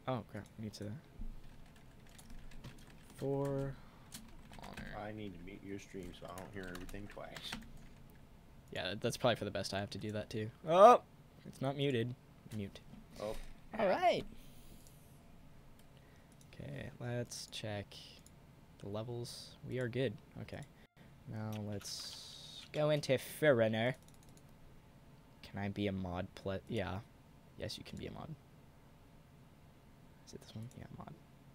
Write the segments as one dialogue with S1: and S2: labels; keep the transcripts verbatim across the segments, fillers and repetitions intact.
S1: Oh crap! I need to. For honor.
S2: I need to mute your stream so I don't hear everything twice.
S1: Yeah, that- that's probably for the best. I have to do that too. Oh, it's not muted. Mute.
S2: Oh.
S1: All right. Okay, let's check the levels. We are good. Okay. Now let's go into Foreigner. Can I be a mod? Pl yeah. Yes, you can be a mod. Is it this one? Yeah, mod.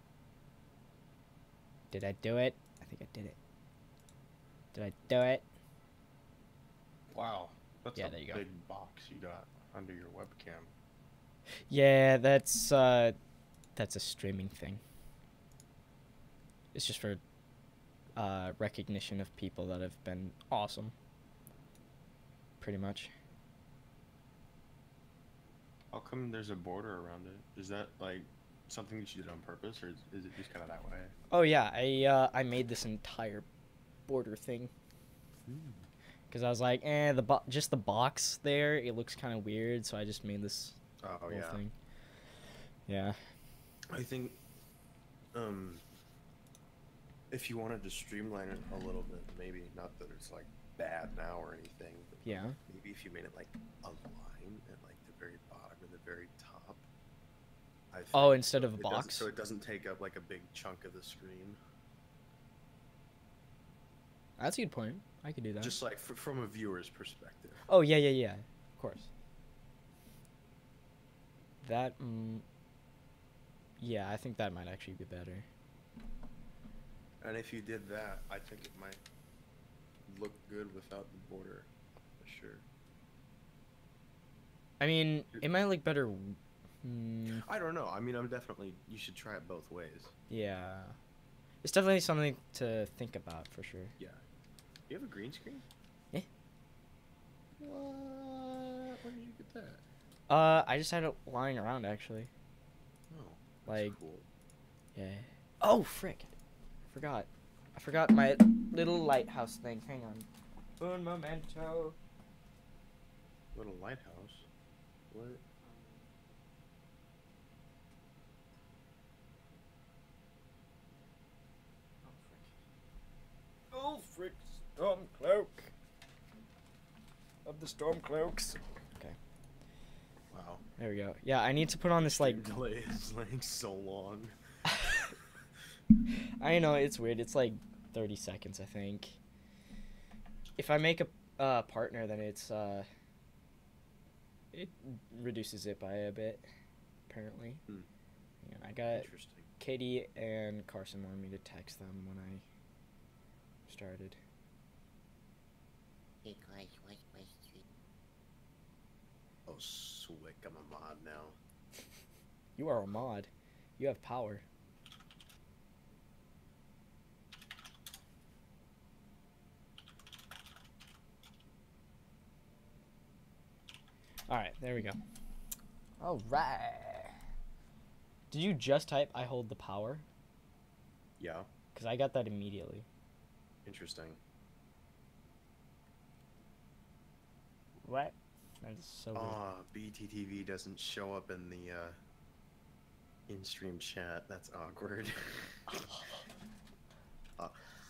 S1: Did I do it? I think I did it. Did I do it?
S2: Wow. That's
S1: Yeah,
S2: a
S1: there you go.
S2: big box you got under your webcam.
S1: Yeah, that's uh that's a streaming thing. It's just for uh recognition of people that have been awesome. Pretty much.
S2: How come there's a border around it? Is that like something that you did on purpose, or is, is it just kind of that way?
S1: Oh yeah, I uh I made this entire border thing. Because I was like, eh, the bo just the box there, it looks kind of weird, so I just made this
S2: Oh
S1: whole
S2: yeah.
S1: thing. Yeah.
S2: I think um if you wanted to streamline it a little bit, maybe not that it's like bad now or anything, but
S1: Yeah.
S2: maybe if you made it like a line at like the very bottom and the very top. I think,
S1: Oh, instead
S2: so
S1: of a
S2: it doesn't-
S1: box?
S2: So it doesn't take up like a big chunk of the screen.
S1: That's a good point. I could do that.
S2: Just like f from a viewer's perspective.
S1: Oh, yeah, yeah, yeah. Of course. That, mm, yeah, I think that might actually be better.
S2: And if you did that, I think it might look good without the border, for sure.
S1: I mean, it might look better. Mm,
S2: I don't know. I mean, I'm definitely. You should try it both ways.
S1: yeah. It's definitely something to think about, for sure.
S2: Yeah. You have a green screen?
S1: Yeah.
S2: What? When did you get that?
S1: Uh, I just had it lying around, actually.
S2: Oh, that's
S1: Like-
S2: cool.
S1: Yeah. Oh, frick. I forgot. I forgot my little lighthouse thing. Hang on. Un momento.
S2: Little lighthouse. What?
S1: Oh, frick. Storm cloak. Of the storm cloaks. Okay.
S2: Wow.
S1: There we go. Yeah, I need to put on this, like...
S2: Stream delay is like so long.
S1: I know, it's weird. It's like thirty seconds, I think. If I make a uh, partner, then it's, uh... it reduces it by a bit, apparently.
S2: Hmm.
S1: Yeah, I got
S2: Interesting.
S1: Katie and Carson wanted me to text them when I started.
S3: Hey guys, what's my stream?
S2: Oh, swick! I'm a mod now.
S1: You are a mod. You have power. Alright, there we go. Alright. Did you just type I hold the power?
S2: Yeah.
S1: Because I got that immediately.
S2: Interesting.
S1: What? That is so weird.
S2: Ah, B T T V doesn't show up in the uh, in-stream chat. That's awkward. uh,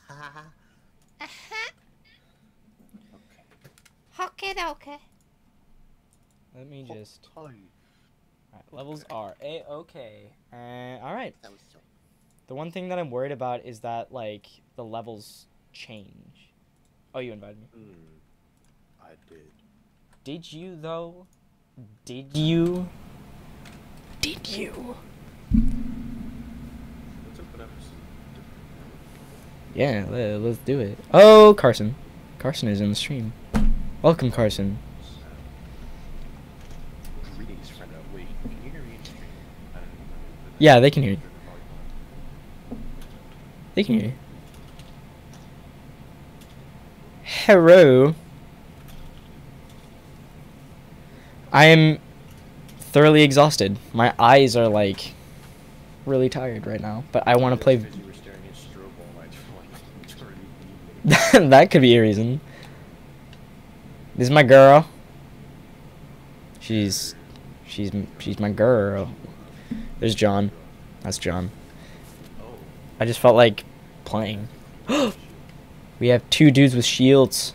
S3: Okay, okay.
S1: Let me just...
S2: Hi.
S1: Alright, levels are A-okay. Uh, alright.
S3: That was so.
S1: The one thing that I'm worried about is that, like, the levels change. Oh, you invited me.
S2: Hmm. I did.
S1: Did you, though? Did you? Did you?
S2: Let's open up.
S1: Yeah, le- let's do it. Oh, Carson. Carson is in the stream. Welcome, Carson.
S2: Greetings, friend. Oh, wait, can you hear me in stream? I don't know.
S1: Yeah, they can hear you. They can hear you. Hello. I am thoroughly exhausted. My eyes are like really tired right now, but I want to play.
S2: Because you were staring at strobe all night for like eternity.
S1: That could be a reason. This is my girl. She's she's she's my girl. There's John. That's John.
S2: Oh,
S1: I just felt like playing. We have two dudes with shields.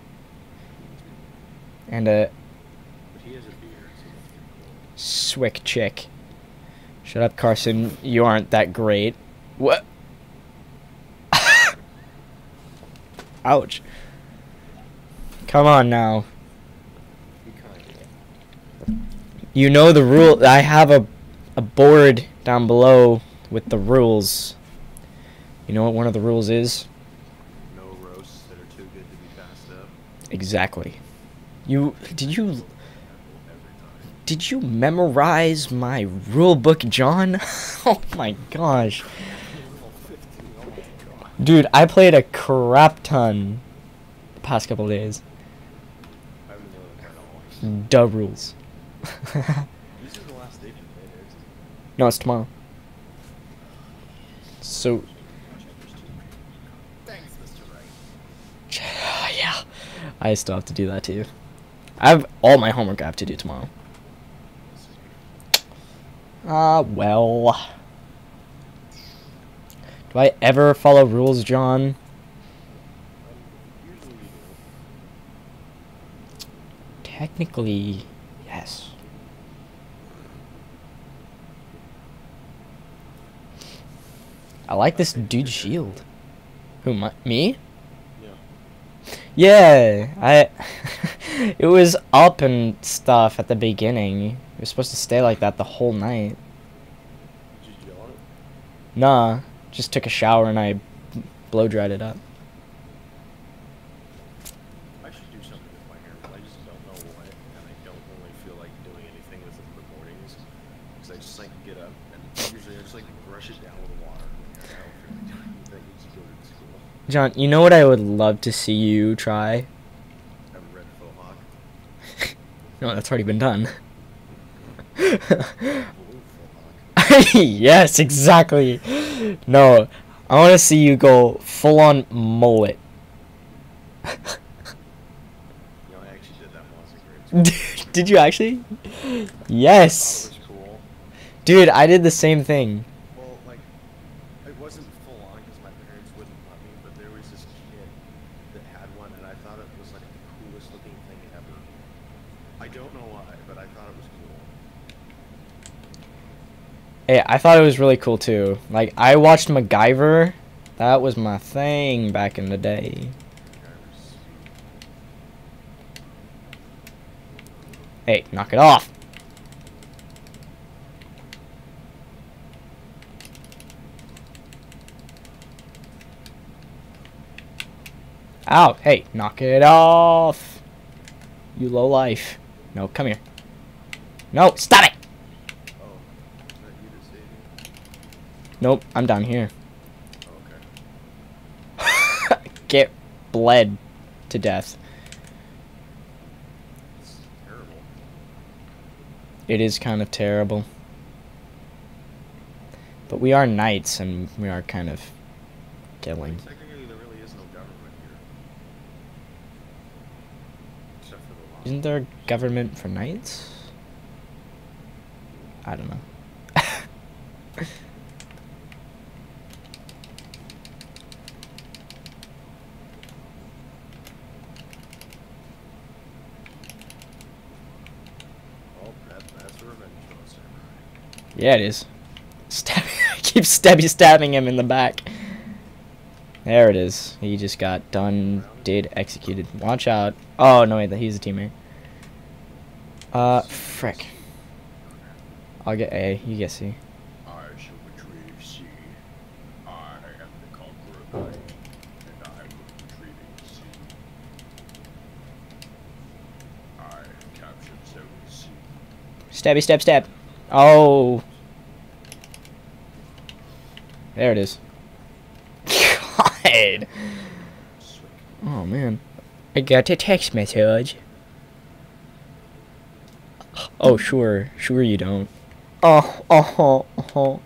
S1: And a
S2: but he has a beard, so that's pretty cool.
S1: swick chick. Shut up, Carson. You aren't that great. What? Ouch. Come on now.
S2: He kinda.
S1: You know the rule. I have a, a board down below with the rules. You know what one of the rules is?
S2: No roasts that are too good to be passed up.
S1: Exactly. You did you
S2: Every time.
S1: did you memorize my rule book, John? Oh my gosh. Dude, I played a crap ton the past couple of days.
S2: I haven't known that at all.
S1: Duh rules.
S2: This is the last day for the day, isn't it?
S1: No, it's tomorrow. So,
S2: Thanks, Mister Wright.
S1: yeah, I still have to do that too. I have all my homework I have to do tomorrow. Ah, uh, well. Do I ever follow rules, John?
S2: Usually we do.
S1: Technically, yes. I like this dude's shield. Who, my, me?
S2: Yeah.
S1: Yeah, I. It was up and stuff at the beginning. It was supposed to stay like that the whole night.
S2: Did you yell on it?
S1: Nah, just took a shower and I blow dried it up.
S2: I should do something with my hair, but I just don't know what, and I don't really feel like doing anything with it in the mornings, because I just like get up and usually I just like brush it down with water. And I don't feel like doing anything. It's go to school.
S1: John, you know what I would love to see you try?
S2: Have a red faux hawk.
S1: No, that's already been done.
S2: Blue faux hawk.
S1: Yes, exactly. No, I want to see you go full on mullet.
S2: You know, I actually did that once in grade school.
S1: Did you actually?
S2: I
S1: Yes.
S2: thought it was cool.
S1: Dude, I did the same thing.
S2: Well, like, it wasn't full on because my parents wouldn't let me, but there was this kid that had one, and I thought it was like the coolest looking thing ever. I don't know why, but I thought it was cool.
S1: Hey, I thought it was really cool too. Like, I watched MacGyver. That was my thing back in the day. Hey, knock it off. Ow, hey, knock it off. You low life. No, come here. No, stop it.
S2: Oh, is that you that saved me?
S1: Nope, I'm down here.
S2: Oh, okay.
S1: Get bled to death.
S2: It's terrible.
S1: It is kind of terrible. But we are knights and we are kind of killing.
S2: Technically, there really is no government here. Except for the law.
S1: Isn't there a government for knights? I don't know.
S2: Oh, that, that's a revenge on samurai.
S1: Yeah, it is. Stab I keep stabby stabbing him in the back. There it is. He just got done, did, executed. Watch out. Oh, no, wait, he's a teammate. Uh, frick. I'll get A, you get C.
S2: I shall retrieve C. I am the conqueror of light, and I will retrieve C. I have captured Zone C.
S1: Stabby, stab, stab. Oh. There it is. God. Oh, man. I got a text message. Oh, sure. Sure you don't. Oh, oh, oh.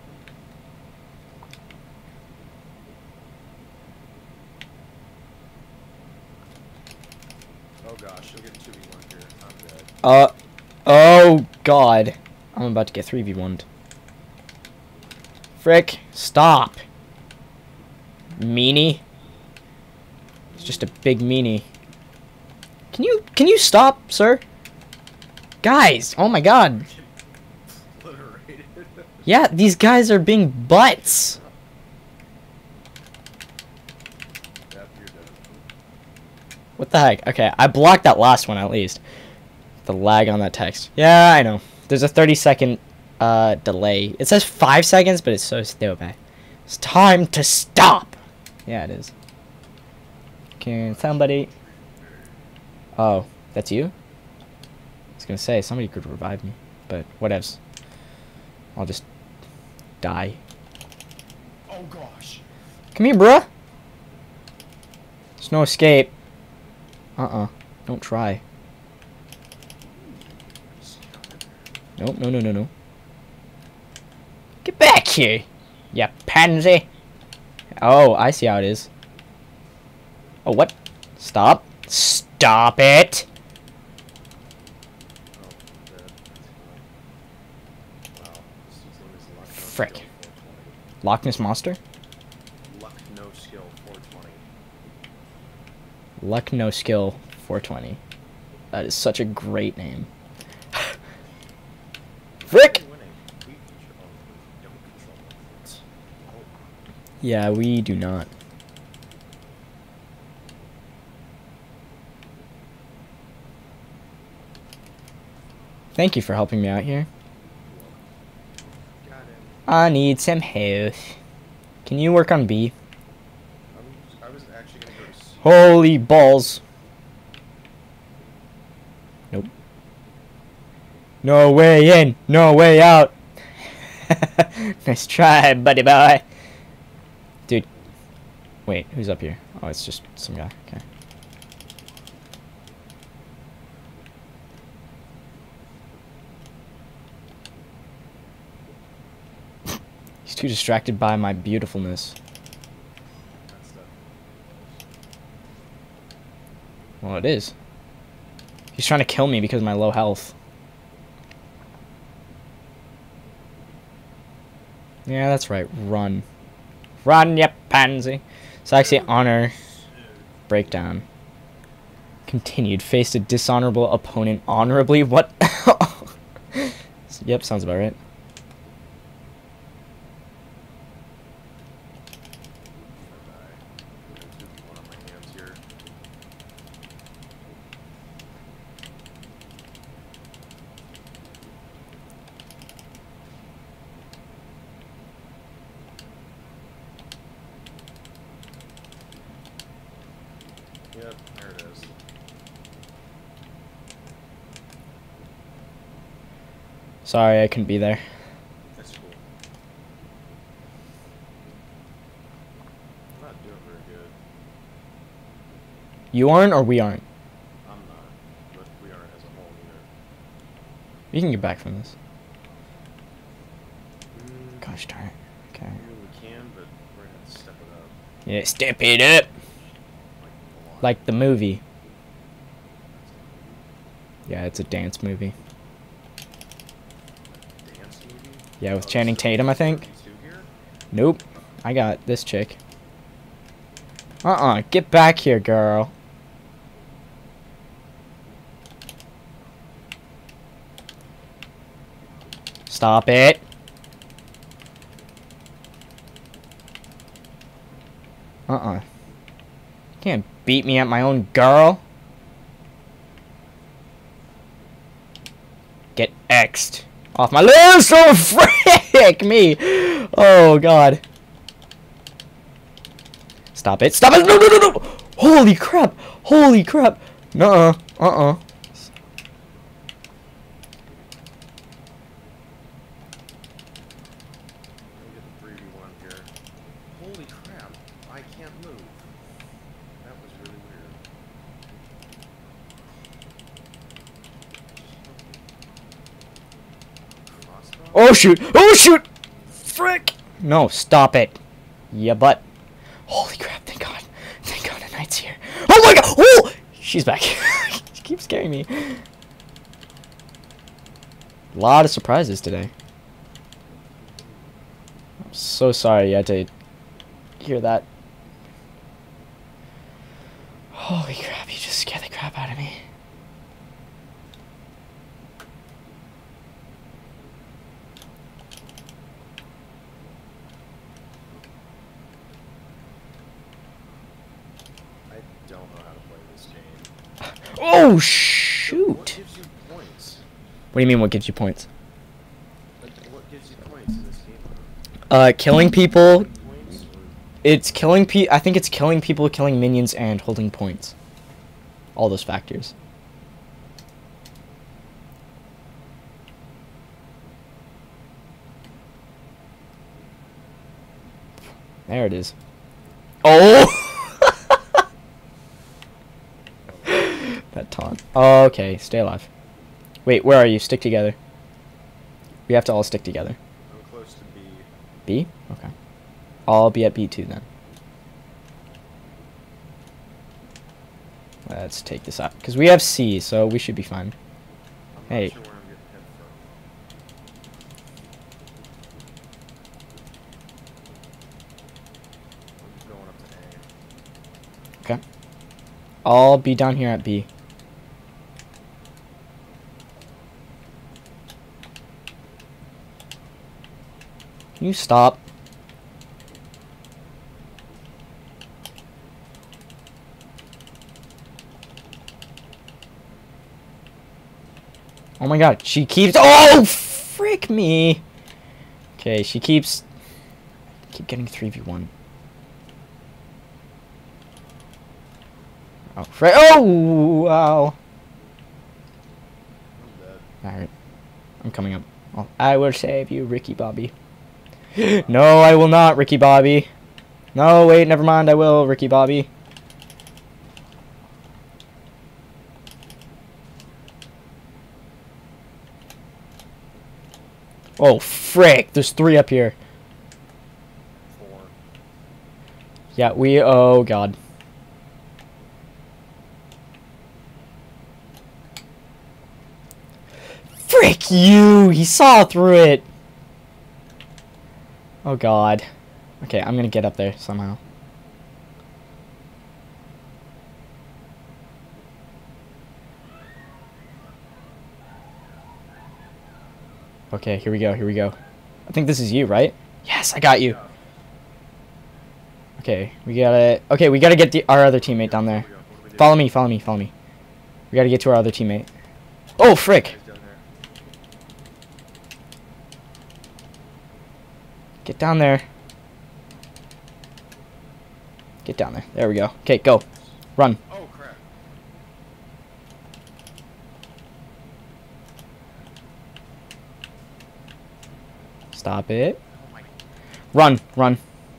S2: Oh gosh, you'll get two v one here. I'm dead.
S1: Uh, oh, God. I'm about to get three v one. Frick, stop. Meanie. It's just a big meanie. Can you can you stop, sir? Guys, oh my god.
S2: Obliterated.
S1: Yeah, these guys are being butts.
S2: Yep, you're done.
S1: What the heck? Okay, I blocked that last one at least. The lag on that text. Yeah, I know. There's a thirty second uh, delay. It says five seconds, but it's so stupid. It's time to stop. Yeah, it is. Can somebody... Oh, that's you? I was gonna say, somebody could revive me, but whatevs. I'll just die.
S2: Oh gosh.
S1: Come here, bruh. There's no escape. Uh-uh. Don't try. Nope, no, no, no, no. Get back here, you pansy. Oh, I see how it is. Oh, what? Stop. Stop it.
S2: Oh, dead. Wow. This dude's name is Luck No
S1: Frick.
S2: Skill four twenty.
S1: Loch Ness Monster?
S2: Luck No Skill four twenty.
S1: Luck No Skill four twenty. That is such a great name. Frick!
S2: We're winning. We control. We don't control it. Oh.
S1: Yeah, we do not. Thank you for helping me out here.
S2: Got him.
S1: I need some health. Can you work on B?
S2: I was, I was actually gonna go to C.
S1: Holy balls. Nope. No way in, no way out. Nice try, buddy boy. Dude. Wait, who's up here? Oh, it's just some guy. Okay. He's too distracted by my beautifulness.
S2: That's the-
S1: Well, it is. He's trying to kill me because of my low health. Yeah, that's right. Run. Run, you pansy. It's actually honor breakdown. Continued. Faced a dishonorable opponent honorably. What? Yep, sounds about right.
S2: One on my hands here. Yep, there it is.
S1: Sorry, I couldn't be there.
S2: That's cool. I'm not doing very good.
S1: You aren't or we aren't?
S2: I'm not, but we aren't as a whole either.
S1: We can get back from this.
S2: Mm,
S1: Gosh darn it. Okay.
S2: I mean, we can, but we're gonna have to step it up.
S1: Yeah, step it up.
S2: Like, a lot.
S1: Like the movie. Yeah, it's a dance movie.
S2: Dance movie?
S1: Yeah, with
S2: Oh,
S1: Channing
S2: so
S1: Tatum, I
S2: there's
S1: think.
S2: thirty-two here?
S1: Nope. I got this chick. Uh-uh. Get back here, girl. Stop it. Uh-uh. Can't beat me at my own girl. Get X'd off my list. Oh, frick me. Oh, God. Stop it. Stop it. No, no, no, no. Holy crap. Holy crap. Nuh-uh. Uh-uh.
S2: Let me get the three v one here. Holy crap, I can't move. That was really weird. Crossbow?
S1: Oh, shoot. Oh, shoot. Frick. No, stop it. Yeah, but. Holy crap. Thank God. Thank God a knight's here. Oh, my God. Oh, she's back. She keeps scaring me. A lot of surprises today. so sorry you had to hear that. Holy crap, you just scared the crap out of me.
S2: I don't know how to play this game.
S1: Oh,
S2: What
S1: shoot.
S2: gives you points?
S1: What do you mean, what gives you points?
S2: Like, what gives you points in this game?
S1: Uh, killing people.
S2: Points or
S1: It's killing pe- I think it's killing people, killing minions, and holding points. All those factors. There it is. Oh! That taunt. Oh, okay, stay alive. Wait, where are you? Stick together. We have to all stick together.
S2: I'm close to B.
S1: B? Okay. I'll be at B two then. Let's take this out. Because we have C, so we should be fine.
S2: I'm
S1: Hey.
S2: not sure where I'm getting hit from. I'm going up to A.
S1: Okay. I'll be down here at B. Can you stop? Oh my god, she keeps- Oh, frick me! Okay, she keeps- Keep getting three v one. Oh, frick- Oh, wow.
S2: I'm dead.
S1: Alright. I'm coming up. Oh, I will save you, Ricky Bobby. No, I will not, Ricky Bobby. No, wait, never mind, I will, Ricky Bobby. Oh, frick, there's three up here.
S2: Four.
S1: Yeah, we, oh god. Frick you, he saw through it. Oh god. Okay, I'm gonna get up there somehow. Okay, here we go, here we go. I think this is you, right? Yes, I got you. Okay, we gotta... Okay, we gotta get the, our other teammate down there. Follow me, follow me, follow me. We gotta get to our other teammate. Oh, frick!
S2: Guys down there.
S1: Get down there. Get down there. There we go. Okay, go. Run.
S2: Oh crap.
S1: Stop it.
S2: Oh my.
S1: Run, run.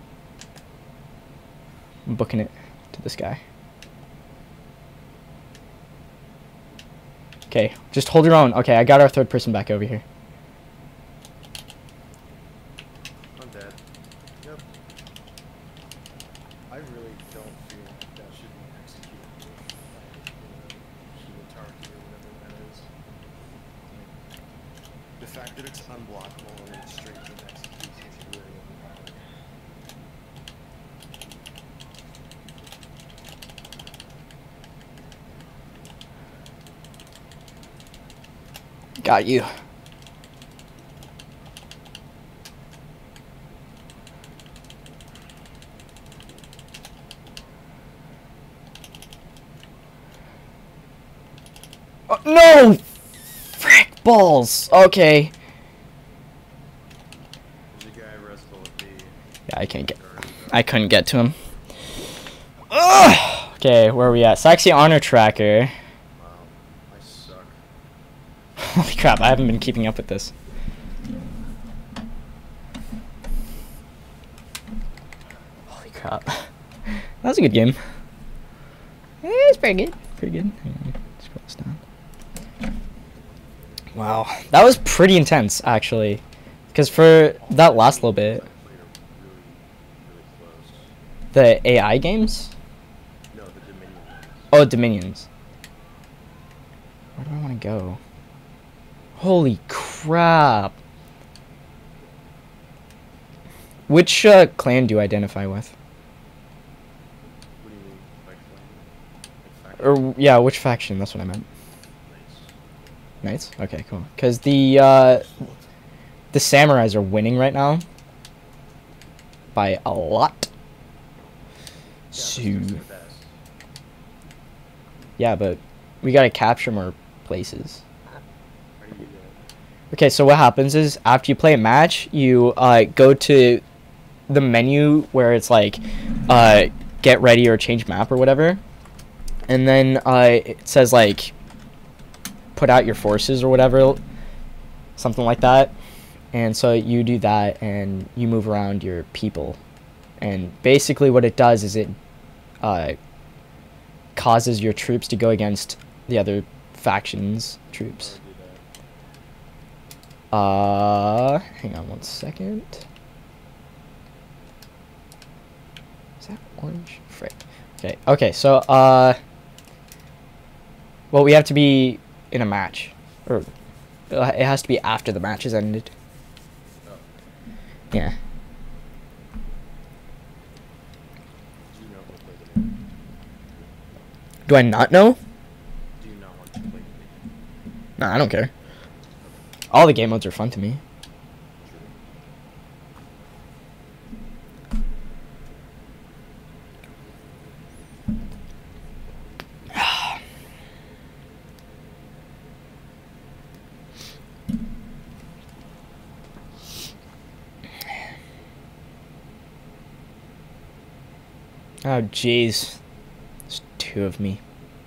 S1: I'm booking it to this guy. Okay, just hold your own. Okay, I got our third person back over here.
S2: I'm dead. Yep. I really don't feel like that should be executed with like, uh, Shibataki or whatever that is. Like, the fact that it's unblockable and it's straight to the execution is really overpowered.
S1: Got you. Oh, no! Frick balls. Okay.
S2: There's a guy restful at B.
S1: Yeah, I can't get. I couldn't get to him. Ugh! Okay, where are we at? Saxy Honor Tracker.
S2: Wow. I suck.
S1: Holy crap, I haven't been keeping up with this. Holy crap. That was a good game. Eh, it's pretty good. Pretty good. Hang on, scroll this down. Wow, that was pretty intense, actually. Because for that last little bit,
S2: I played it really, really close.
S1: the A I games?
S2: No, the Dominion ones.
S1: Oh, Dominions. Where do I want to go? Holy crap. Which uh, clan do you identify with?
S2: What do you mean by clan? Like faction?
S1: Or yeah, which faction? That's what I meant.
S2: Nice.
S1: Knights? Okay, cool. Because the uh, the samurais are winning right now by a lot.
S2: Yeah,
S1: So
S2: those guys are the best.
S1: yeah, but we gotta capture more places.
S2: How do you do that?
S1: Okay, so what happens is after you play a match, you uh, go to the menu where it's like uh, get ready or change map or whatever, and then uh, it says like put out your forces or whatever, something like that. And so you do that and you move around your people, and basically what it does is it uh, causes your troops to go against the other factions' troops.
S2: How do I do that?
S1: Uh, hang on one second. Is that orange? Frick. Okay, okay, so, uh, well, we have to be in a match. Or, uh, it has to be after the match has ended.
S2: Oh.
S1: Yeah.
S2: Do you not want to play the game?
S1: Do I not know?
S2: Do you not want to play the game?
S1: Nah, I don't care. All the game modes are fun to me. Oh, jeez. There's two of me.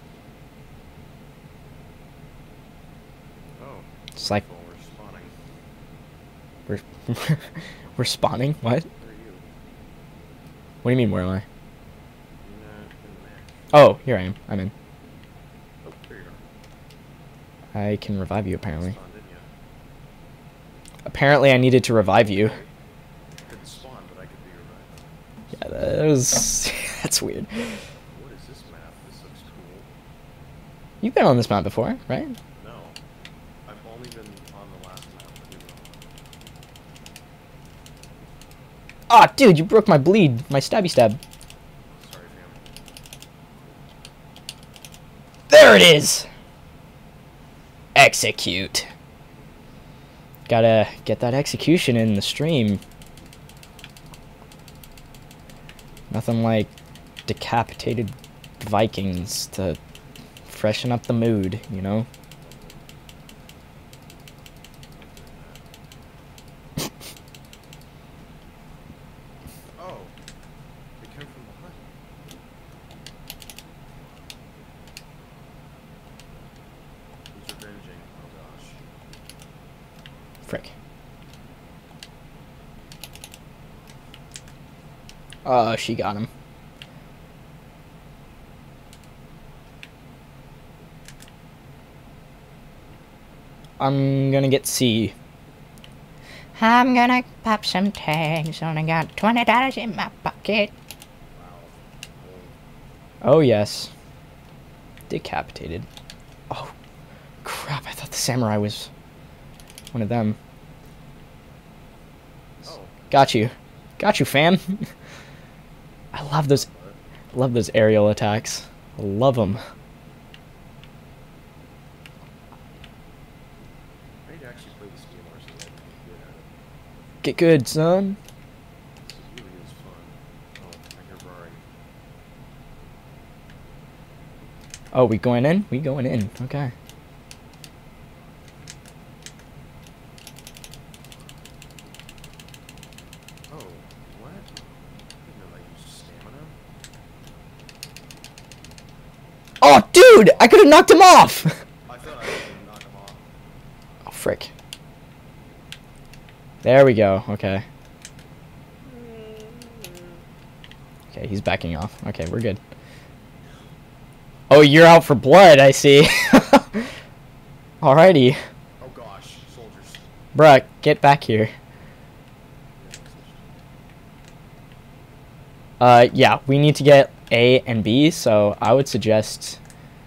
S2: Oh.
S1: It's like
S2: Well, we're spawning.
S1: we're we're spawning. What?
S2: Where are you?
S1: What do you mean? Where am I?
S2: You're not in the match.
S1: Oh, here I am. I'm in.
S2: Oh, there you are.
S1: I can revive you apparently.
S2: Spawned, didn't you?
S1: Apparently, I needed to revive you.
S2: Couldn't spawn, but I could be
S1: Yeah,
S2: revived.
S1: that was that's weird.
S2: What is this map? This looks cool.
S1: You've been on this map before, right?
S2: No. I've only been on the last map. I didn't know.
S1: Ah, dude, you broke my bleed, my stabby stab.
S2: Sorry, fam.
S1: There it is. Execute. Gotta get that execution in the stream. Nothing like decapitated Vikings to freshen up the mood, you know?
S2: Oh. They came from behind. Who's revenging? Oh gosh.
S1: Frick. Oh, she got him. I'm gonna get C.
S3: I'm gonna pop some tags. Only got twenty dollars in my pocket.
S2: Wow.
S1: Oh, yes. Decapitated. Oh, crap. I thought the samurai was one of them.
S2: Oh.
S1: Got you. Got you, fam. I love those,
S2: What?
S1: love those aerial attacks. I love them.
S2: I need to actually play this game more so that I can get good at it.
S1: Get good, son.
S2: This really is fun. Oh, I hear roaring.
S1: Oh, we going in? We going in. Okay.
S2: Oh, what? I didn't know that used stamina.
S1: Oh, dude! I could have knocked him off!
S2: I thought I was gonna knock him off.
S1: Oh, frick. There we go. Okay. Okay, he's backing off. Okay, we're good. Oh, you're out for blood, I see. Alrighty.
S2: Oh gosh, soldiers.
S1: Bruh, get back here. Uh, yeah, we need to get A and B, so I would suggest...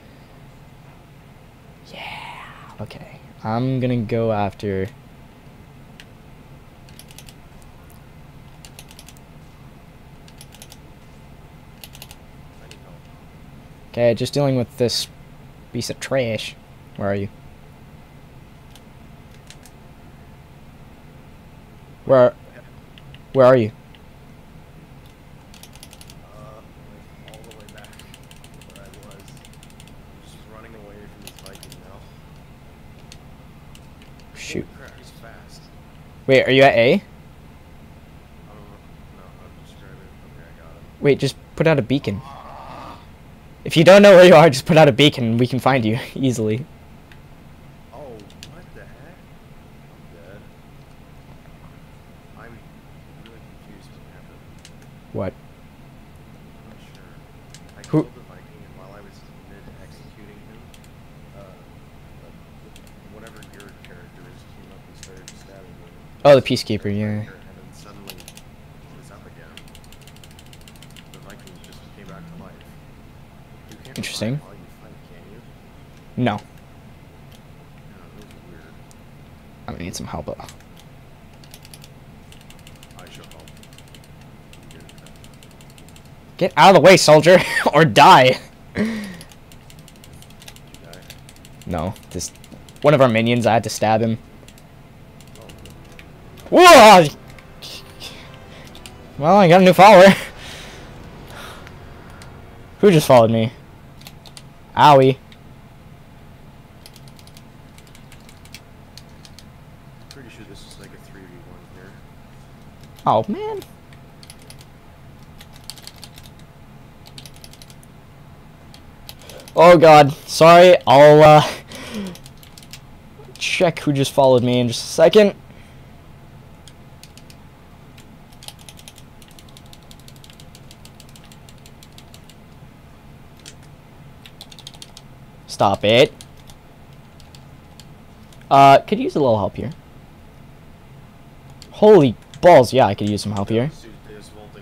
S1: Yeah, okay. I'm gonna go after... Okay, just dealing with this piece of trash. Where are you? Where, where are you?
S2: Uh, like all the way back where I was. I'm just running away from this Viking now.
S1: Shoot.
S2: Holy crap, he's fast.
S1: Wait, are you at A?
S2: I don't know. No, I'll describe it. Okay, I got him.
S1: Wait, just put out a beacon. If you don't know where you are, just put out a beacon. We can find you easily.
S2: Oh, what the heck? I'm dead. I'm really confused what happened.
S1: What?
S2: I'm not sure. I
S1: Who-
S2: killed the Viking, and while I was mid-executing him, uh, uh, whatever your character is came up and started stabbing me.
S1: Oh, the Peacekeeper, yeah.
S2: And then suddenly he was up again. The Viking just came back to life. You can't
S1: Interesting.
S2: revive while you fight, can you?
S1: No.
S2: Yeah, that was weird.
S1: I'm gonna need some help.
S2: I shall help. You get it done.
S1: Get out of the way, soldier, or die.
S2: You die?
S1: No, this one of our minions. I had to stab him.
S2: Oh,
S1: Whoa! Well, I got a new follower. Who just followed me? Owie.
S2: pretty sure this is like a three v one here.
S1: Oh man. Oh god. Sorry. I'll uh check who just followed me in just a second. Stop it. Uh, could use a little help here. Holy balls, yeah, I could use some help here.
S2: Suit is vaulting.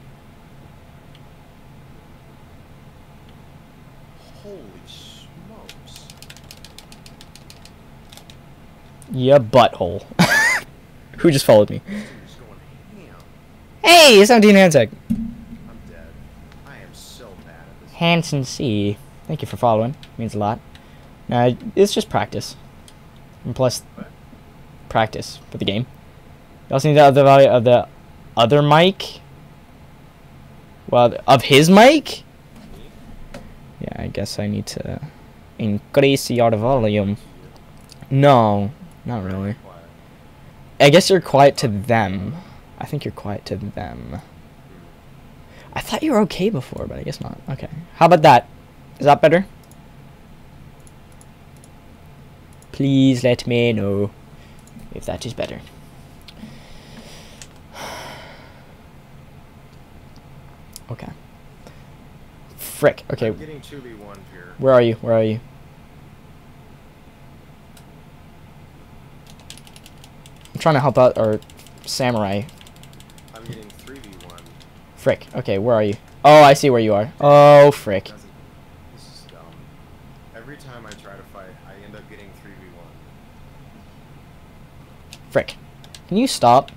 S2: Holy smokes.
S1: Yeah, butthole. Who just followed me?
S2: This dude's going ham.
S1: Hey, seventeen Hansec.
S2: I'm dead. I am so bad at this.
S1: Hanson C. Thank you for following. Means a lot. Nah, it's just practice. And plus,
S2: What?
S1: practice for the game. You also need the other value of the other mic. Well, of his mic? Yeah, I guess I need to increase your volume. No, not really.
S2: Quiet.
S1: I guess you're quiet to them. I think you're quiet to them. I thought you were okay before, but I guess not. Okay. How about that? Is that better? Please let me know if that is better. Okay. Frick. Okay.
S2: I'm getting two v one here.
S1: Where are you? Where are you? I'm trying to help out our samurai.
S2: I'm getting three v one.
S1: Frick. Okay, where are you? Oh, I see where you are. Oh, frick.
S2: Doesn't- This is dumb. Every time I try to fight, I end up getting three v one.
S1: Frick. Can you stop?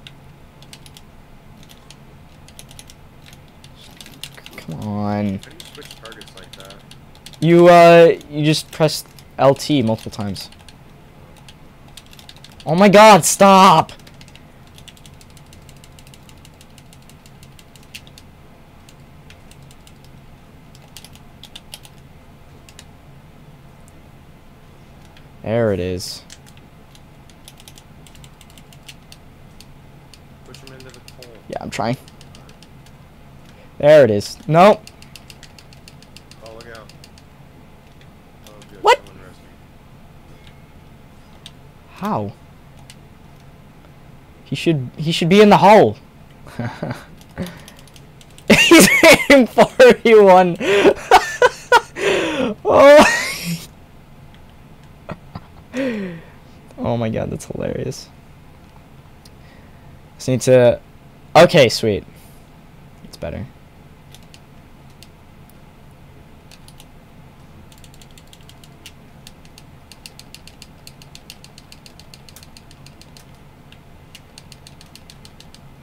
S1: Come on.
S2: How do you switch targets like that?
S1: You, uh, you just press L T multiple times. Oh my god, stop! There it is.
S2: Push him into the hole.
S1: Yeah, I'm trying. There it is. Nope.
S2: Oh, look out. Oh, good.
S1: What?
S2: Someone rescued.
S1: How? He should he should be in the hole. He's hitting forty-one. Oh. Oh my god, that's hilarious. Just need to. Okay, sweet. It's better.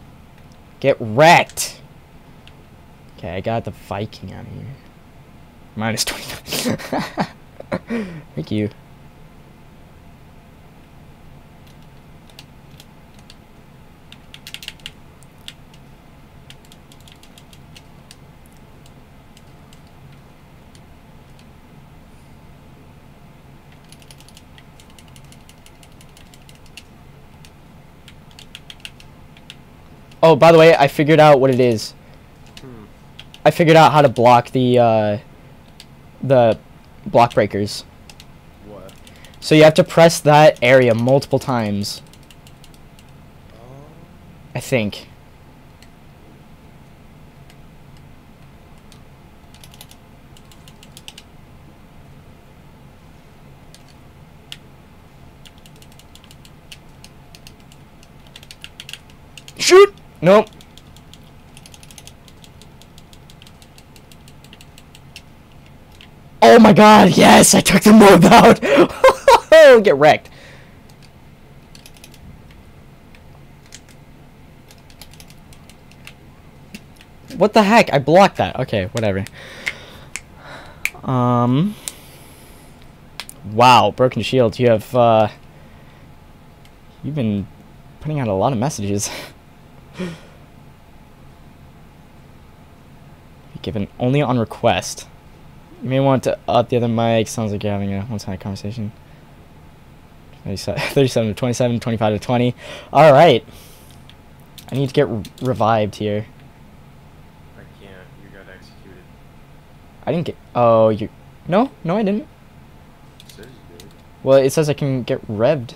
S1: Get wrecked. Okay, I got the Viking out of here. Minus twenty. Thank you. Oh, by the way, I figured out what it is.
S2: Hmm.
S1: I figured out how to block the uh, the block breakers.
S2: What?
S1: So you have to press that area multiple times,
S2: Oh.
S1: I think. Shoot! Nope. Oh my god, yes, I took the mob out. Get wrecked. What the heck? I blocked that. Okay, whatever. Um. Wow, Broken Shield, you have, uh. You've been putting out a lot of messages. Given only on request. You may want to up the other mic. Sounds like you're having a one-sided conversation. thirty-seven to twenty-seven, twenty-five to twenty. Alright. I need to get re revived here.
S2: I can't. You got executed.
S1: I didn't get... Oh, you... No, no I didn't.
S2: It says you did.
S1: Well, it says I can get revved.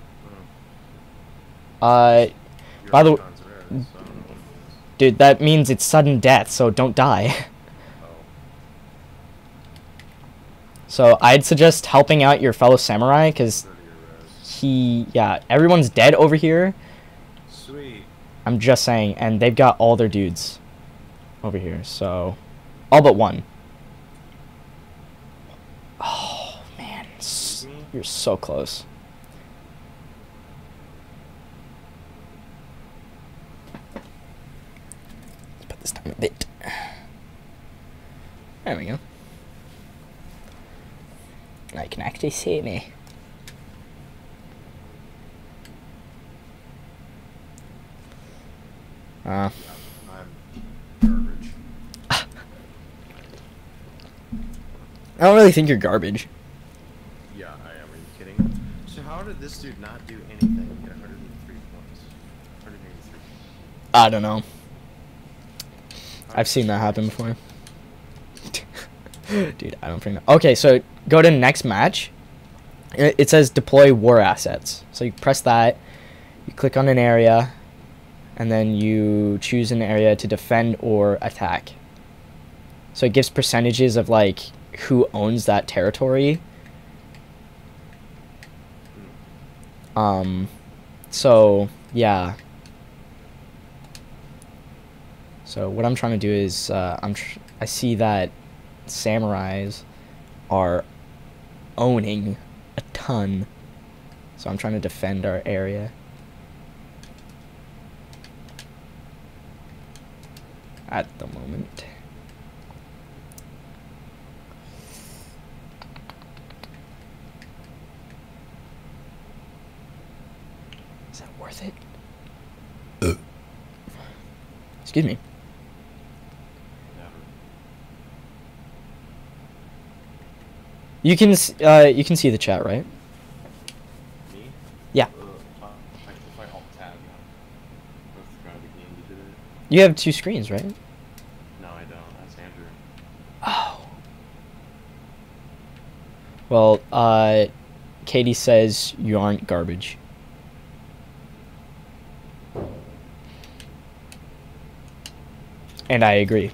S2: Oh.
S1: Uh,
S2: Your
S1: by the w-
S2: icon's red, so I don't know what it means.
S1: dude, that means it's sudden death, so don't die.
S2: Oh.
S1: So I'd suggest helping out your fellow samurai, because
S2: Go to your res.
S1: he... Yeah, everyone's dead over here.
S2: Sweet.
S1: I'm just saying, and they've got all their dudes over here, so... All but one. Oh, man. S-
S2: Me?
S1: You're so close. Let's put this time a bit. There we go. Now you can actually see me. Uh,
S2: I'm garbage.
S1: I don't really think you're garbage.
S2: Yeah, I am. Are you kidding? So how did this dude not do anything and get one hundred three points? one hundred eighty-three.
S1: I don't know.
S2: How
S1: I've
S2: did
S1: seen
S2: this
S1: that
S2: guy
S1: happen
S2: do
S1: before. Dude, I don't think that. Okay, so go to next match. It, it says deploy war assets. So you press that, you click on an area, and then you choose an area to defend or attack. So it gives percentages of like who owns that territory. Um, so yeah. So what I'm trying to do is uh, I'm tr- I see that samurais are owning a ton, so I'm trying to defend our area. At the moment. Is that worth it? Excuse me.
S2: Never.
S1: You can s- uh you can see the chat, right?
S2: Me?
S1: Yeah.
S2: Uh, if I, if I alt tab, yeah. That's kind of the game you did it.
S1: You have two screens, right?
S2: No, I don't. That's Andrew.
S1: Oh. Well, uh, Katie says you aren't garbage. And I agree.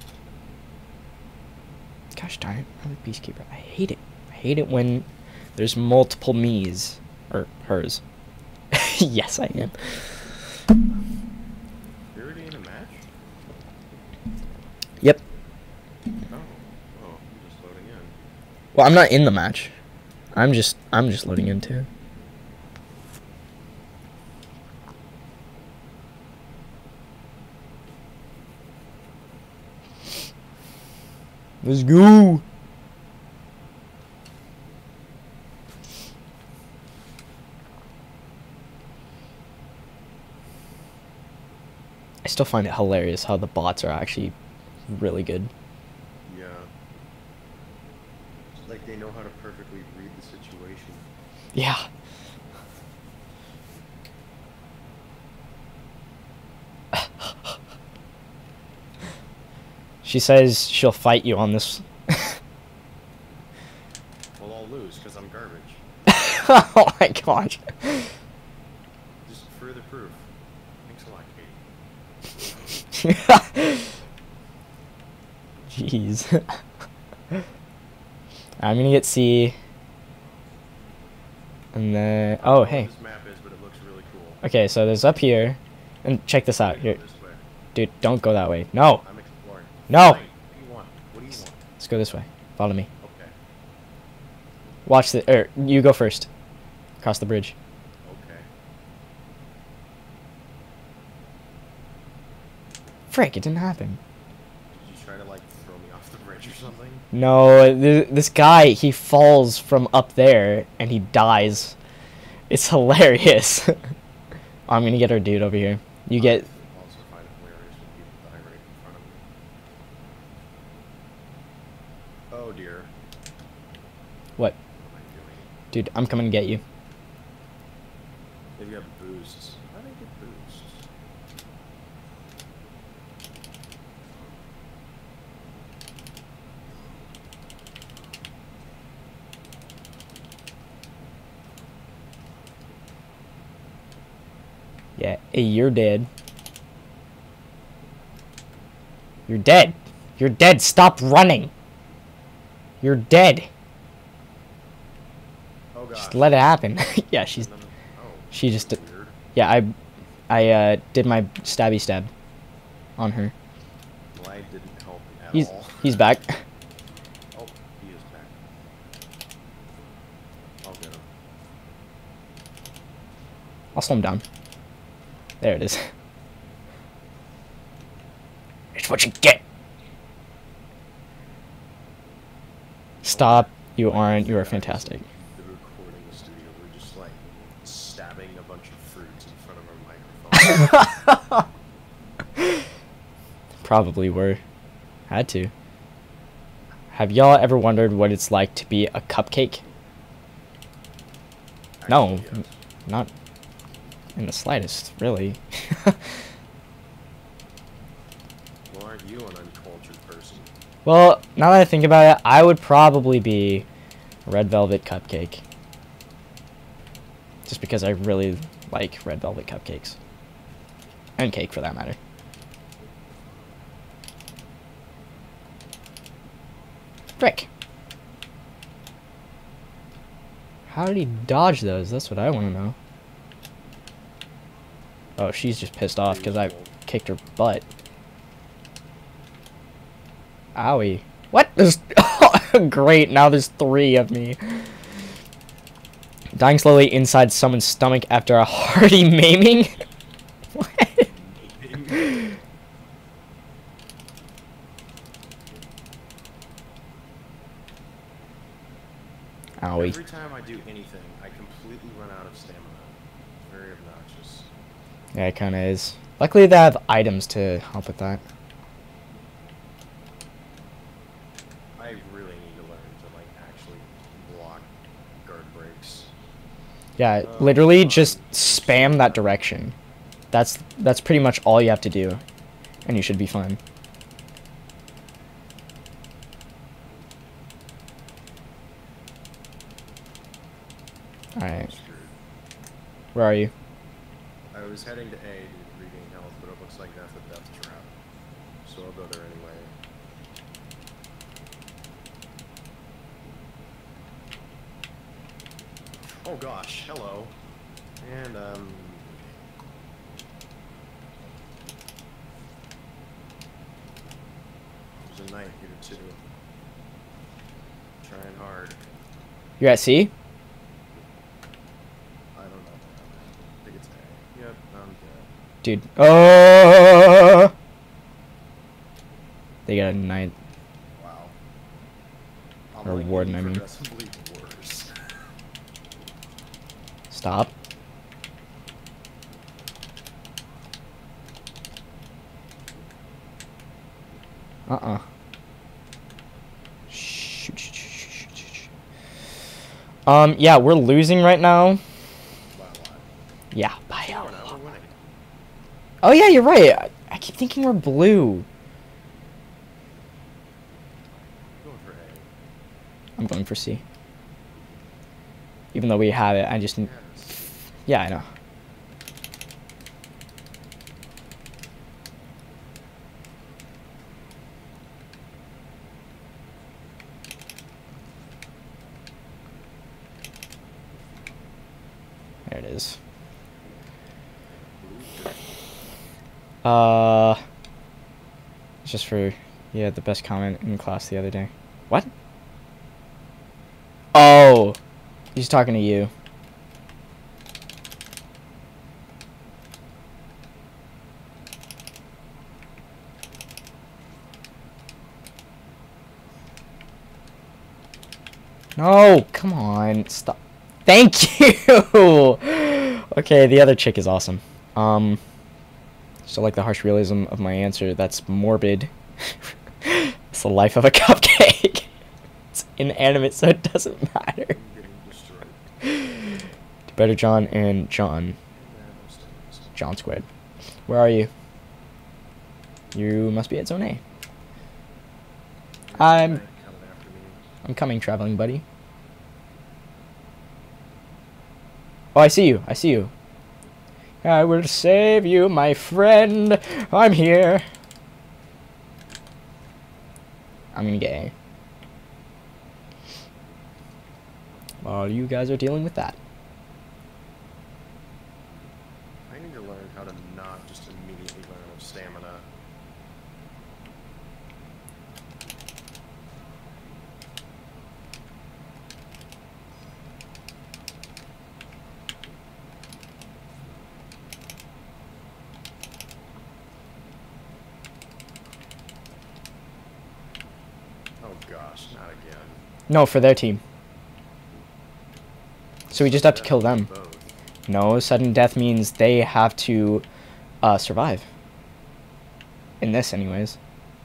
S1: Gosh darn it, I'm a Beastkeeper. I hate it. I hate it when there's multiple me's. Or hers. Yes, I am.
S2: You're already in a match?
S1: Yep.
S2: Oh. Oh, I'm just loading in.
S1: Well, I'm not in the match. I'm just, I'm just loading in too. Let's go. I still find it hilarious how the bots are actually really good.
S2: Yeah. Like they know how to perfectly read the situation.
S1: Yeah. She says she'll fight you on this.
S2: Well, I'll lose because I'm garbage.
S1: Oh my gosh.
S2: Just further proof. Thanks a lot, Katie.
S1: Jeez. I'm gonna get C. And then, oh hey.
S2: This map is, but it looks really cool.
S1: Okay, so there's up here, and check this out.
S2: Go
S1: Here,
S2: this way.
S1: dude, don't go that way. No,
S2: I'm exploring.
S1: no.
S2: Fine. What do you want? What do you want?
S1: Let's go this way. Follow me.
S2: Okay.
S1: Watch the, er, you go first. Across the bridge.
S2: Okay.
S1: Frick, it didn't happen.
S2: Did you try to like throw me off the bridge or something?
S1: No, th this guy, he falls from up there, and he dies. It's hilarious. I'm gonna get our dude over here. You get,
S2: I also find it hilarious when people die right in front of me. Oh dear.
S1: what?
S2: What am I doing?
S1: Dude, I'm coming to get you.
S2: They've got boosts. How do they get boosts?
S1: Yeah, hey, you're dead. You're dead. You're dead. Stop running. You're dead.
S2: Oh god.
S1: Just let it happen. Yeah, she's,
S2: Oh,
S1: she just,
S2: that's weird.
S1: yeah, I, I, uh, did my stabby stab on her.
S2: Glide didn't help at
S1: He's,
S2: all.
S1: he's back.
S2: Oh, he is back. I'll get him.
S1: I'll slow him down. There it is. It's what you get. Stop. You aren't. You are fantastic.
S2: The recording studio, we're just like stabbing a bunch of fruits in front of our microphone.
S1: Probably were. Had to. Have y'all ever wondered what it's like to be a cupcake? No,
S2: Actually, yes.
S1: not in the slightest, really.
S2: Well, aren't you an uncultured person?
S1: Well, now that I think about it, I would probably be red velvet cupcake. Just because I really like red velvet cupcakes. And cake, for that matter. Frick. How did he dodge those? That's what I want to know. Oh, she's just pissed off because I kicked her butt. Owie. What? There's... Great, now there's three of me. Dying slowly inside someone's stomach after a hearty maiming? What? Owie.
S2: Every time I do anything, I completely run out of stamina. Very obnoxious.
S1: Yeah, it kind of is. Luckily, they have items to help with that.
S2: I really need to learn to like actually block guard breaks.
S1: Yeah,
S2: Oh,
S1: literally
S2: God.
S1: just spam that direction. That's that's pretty much all you have to do, and you should be fine. All
S2: I'm
S1: right,
S2: screwed.
S1: where are you?
S2: I was heading to A to regain health, but it looks like that's a death trap. So I'll go there anyway. Oh gosh, hello. And, um... there's a knight here too. Trying hard.
S1: You're at C?
S2: I don't know. I think it's A. Yep, I'm dead.
S1: Dude. Oh! They got a knight.
S2: Wow. I'm
S1: Or
S2: like
S1: warden,
S2: getting
S1: I mean.
S2: progressively worse.
S1: Stop. Uh-uh. Shoot, shoot, shoot, shoot, shoot, shoot. Um, yeah, we're losing right now.
S2: By a lot.
S1: Yeah, by a
S2: We're not,
S1: lot.
S2: we're winning.
S1: Oh, yeah, you're right. I, I keep thinking we're blue.
S2: Going for A.
S1: I'm going for C. Even though we have it, I just...
S2: Yes.
S1: Yeah, I know. There it is. Uh, it's just for, yeah, the best comment in class the other day. What? Oh, he's talking to you. No, come on, stop. Thank you. Okay, the other chick is awesome. Um, so like the harsh realism of my answer, that's morbid. It's the life of a cupcake. It's inanimate, so it doesn't matter.
S2: I'm getting destroyed.
S1: Better John and John. John squared. Where are you? You must be at zone A. I'm
S2: Coming after me.
S1: I'm coming, traveling buddy. Oh, I see you. I see you. I will save you, my friend. I'm here. I'm gonna get A. While you guys are dealing with that.
S2: I need to learn how to not just immediately run out of stamina. Oh gosh, not again.
S1: No, for their team. So we just have to
S2: Yeah,
S1: kill them.
S2: both.
S1: No, sudden death means they have to uh, survive. In this, anyways.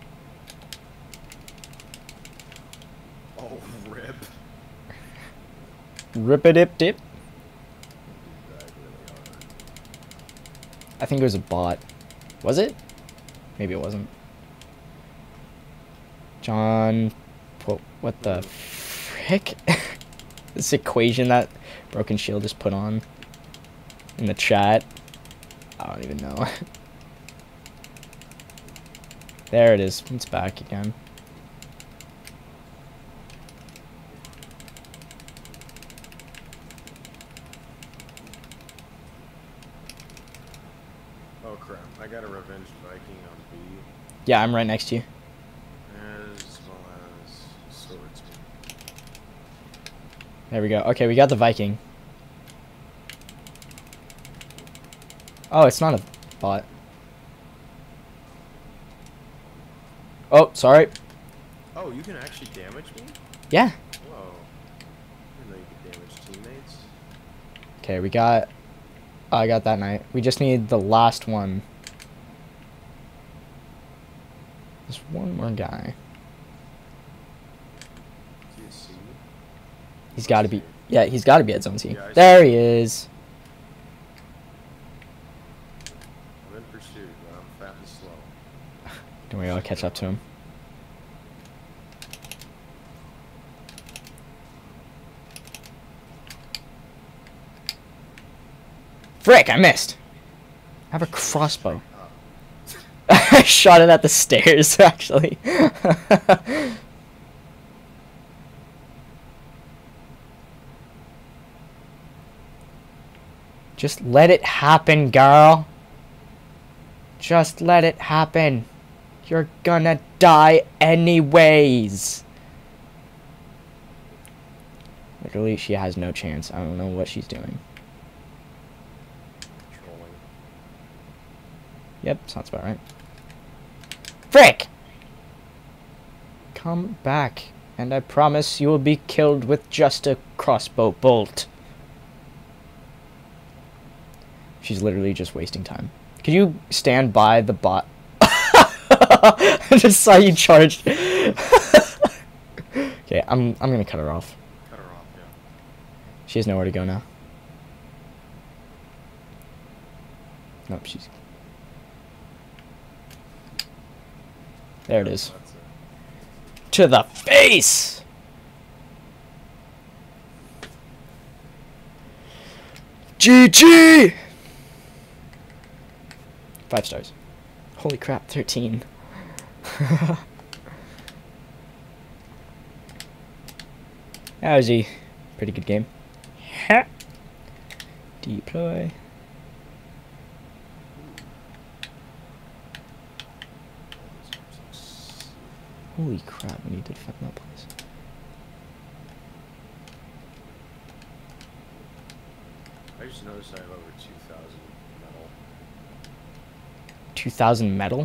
S2: Oh, rip.
S1: Rip-a-dip-dip.
S2: You died really hard.
S1: I think it was a bot. Was it? Maybe it wasn't. John... What, what the frick? This equation that Broken Shield just put on in the chat. I don't even know. There it is. It's back again.
S2: Oh crap, I got a Revenge Viking on B,
S1: Yeah, I'm right next to you.
S2: as well as Swordsman.
S1: There we go. Okay, we got the Viking. Oh, it's not a bot. Oh, sorry.
S2: Oh, you can actually damage me?
S1: Yeah.
S2: Whoa. I didn't know you could damage teammates.
S1: Okay, we got... I got that knight. We just need the last one. There's one more guy.
S2: Do you see?
S1: He's got to be... Yeah, he's got to be at zone C.
S2: Yeah, I see.
S1: There he is.
S2: I'm in pursuit, but I'm fat and slow.
S1: Don't worry, I'll catch up to him. Frick, I missed. I have a crossbow.
S2: Up.
S1: I shot it at the stairs, actually. Just let it happen, girl. Just let it happen. You're gonna die anyways. Literally, she has no chance. I don't know what she's doing.
S2: Trolling.
S1: Yep, sounds about right. Frick! Come back, and I promise you will be killed with just a crossbow bolt. She's literally just wasting time. Could you stand by the bot? I just saw you charged. Okay, I'm I'm gonna cut her off.
S2: Cut her off, yeah.
S1: She has nowhere to go now. Nope, she's. There it is.
S2: That's it.
S1: To the face! G G! Five stars. Holy crap, thirteen. That was a pretty good game. Deploy. Holy crap, we need to defend that place.
S2: I just noticed I have over two thousand metal.
S1: two thousand metal?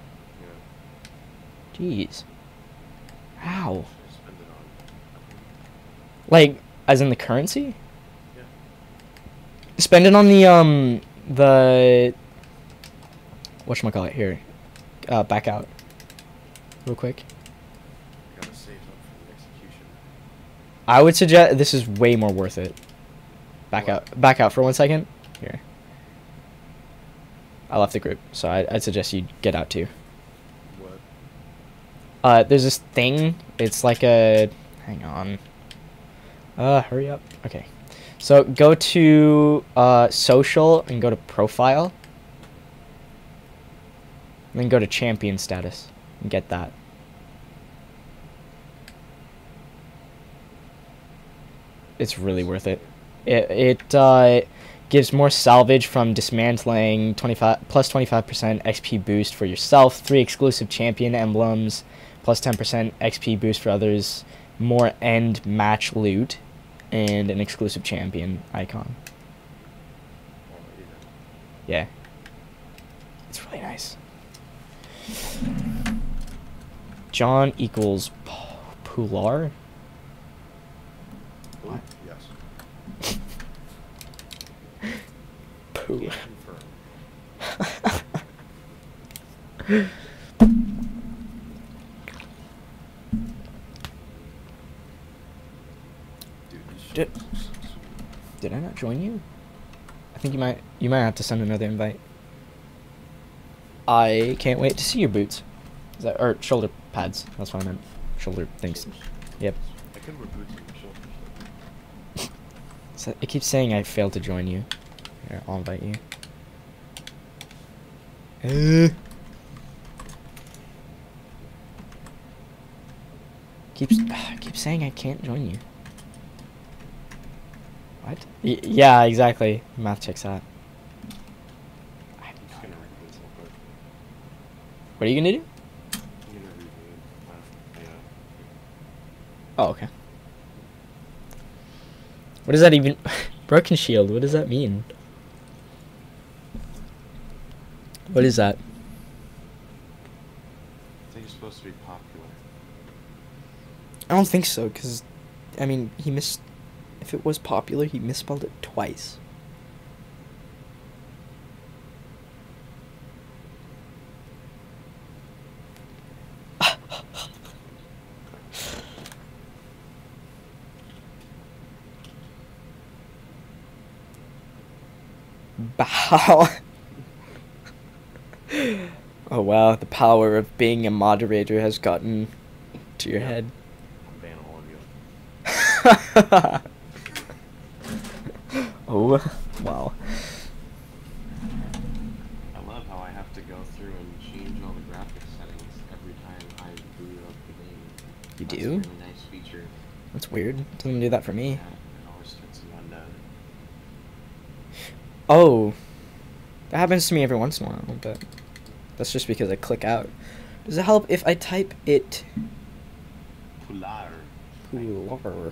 S2: Yeah.
S1: Jeez. How?
S2: Should I spend it on?
S1: Like, as in the currency?
S2: Yeah.
S1: Spend it on the, um, the... Whatchamacallit, here. Uh, back out. Real quick.
S2: I gotta save up for the execution.
S1: I would suggest, this is way more worth it. Back
S2: What?
S1: out. Back out for one second. Here. I left the group, so I, I'd suggest you get out too.
S2: What?
S1: Uh, there's this thing. It's like a... Hang on. Uh, hurry up. Okay. So go to uh, social and go to profile. And then go to champion status and get that. It's really worth it. It, it uh, gives more salvage from dismantling, twenty-five plus twenty-five percent X P boost for yourself, three exclusive champion emblems, plus ten percent X P boost for others, more end match loot, and an exclusive champion icon.
S2: Well, either.
S1: Yeah. It's really nice. John equals P- Pular?
S2: What? Yes.
S1: Poo.
S2: Can't confirm. Dude, this shit
S1: Did-
S2: looks so sweet.
S1: Did I not join you? I think you might you might have to send another invite. I can't wait to see your boots. Is that, or shoulder pads. That's what I meant. Shoulder things. Yep.
S2: I could wear boots on my shoulders.
S1: So it keeps saying I failed to join you. Here, I'll invite you. Uh. Keeps keeps saying I can't join you. What? Y yeah, exactly. Math checks out.
S2: I'm just gonna read this real quick.
S1: What are you gonna do?
S2: I'm gonna read it. Uh, yeah.
S1: Oh, okay. What does that even... Broken shield, what does that mean? What is that?
S2: I think it's supposed to be popular.
S1: I don't think so, because, I mean, he missed... If it was popular, he misspelled it twice. Bow. Oh wow, the power of being a moderator has gotten to your
S2: Yeah.
S1: head.
S2: I'm banning all of you.
S1: Oh, wow.
S2: I love how I have to go through and change all the graphics settings every time I boot up the game.
S1: You
S2: That's
S1: do?
S2: a really nice feature.
S1: That's weird. Doesn't do that for me.
S2: Yeah, it always starts in one down.
S1: Oh. That happens to me every once in a while, but that's just because I click out. Does it help if I type it?
S2: Pular.
S1: Pular.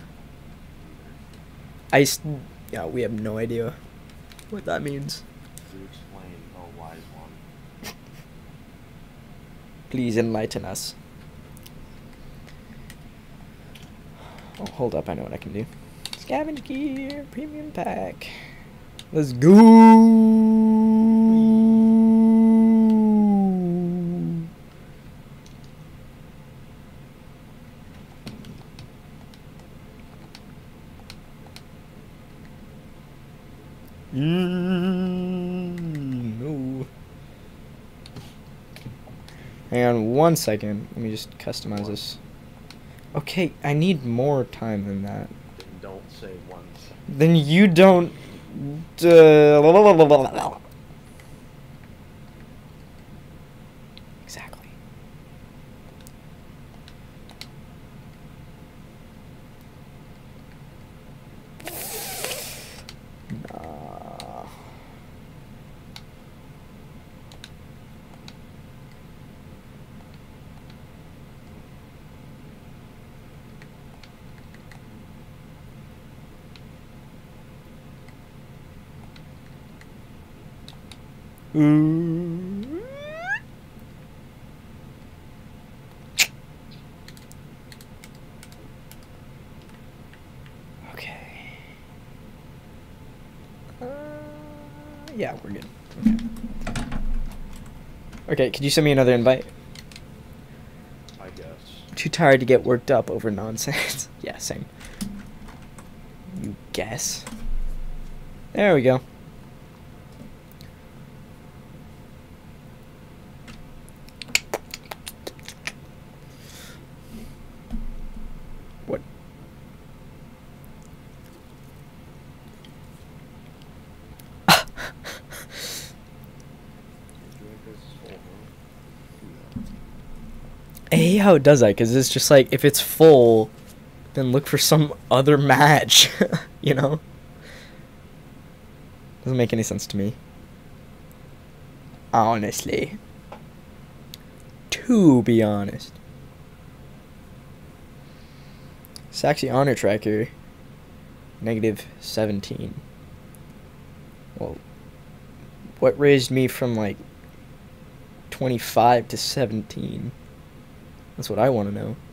S1: I s- yeah, we have no idea what that means.
S2: To explain, oh wise one.
S1: Please enlighten us. Oh, hold up, I know what I can do. Scavenge gear, premium pack. Let's go. Mm, no. Hang on one second. Let me just customize this. Okay, I need more time than that.
S2: Then don't say once.
S1: Then you don't. Uh, exactly. Nah. Ooh. Okay. Uh, yeah, we're good. Okay. Okay, could you send me another invite?
S2: I guess.
S1: Too tired to get worked up over nonsense. Yeah, same. You guess. There we go. What? I hate how it does that, because it's just like, if it's full, then look for some other match, you know? Doesn't make any sense to me. Honestly. To be honest. Saxy Honor Tracker, negative seventeen. Well, what raised me from like twenty-five to seventeen? That's what I want to know.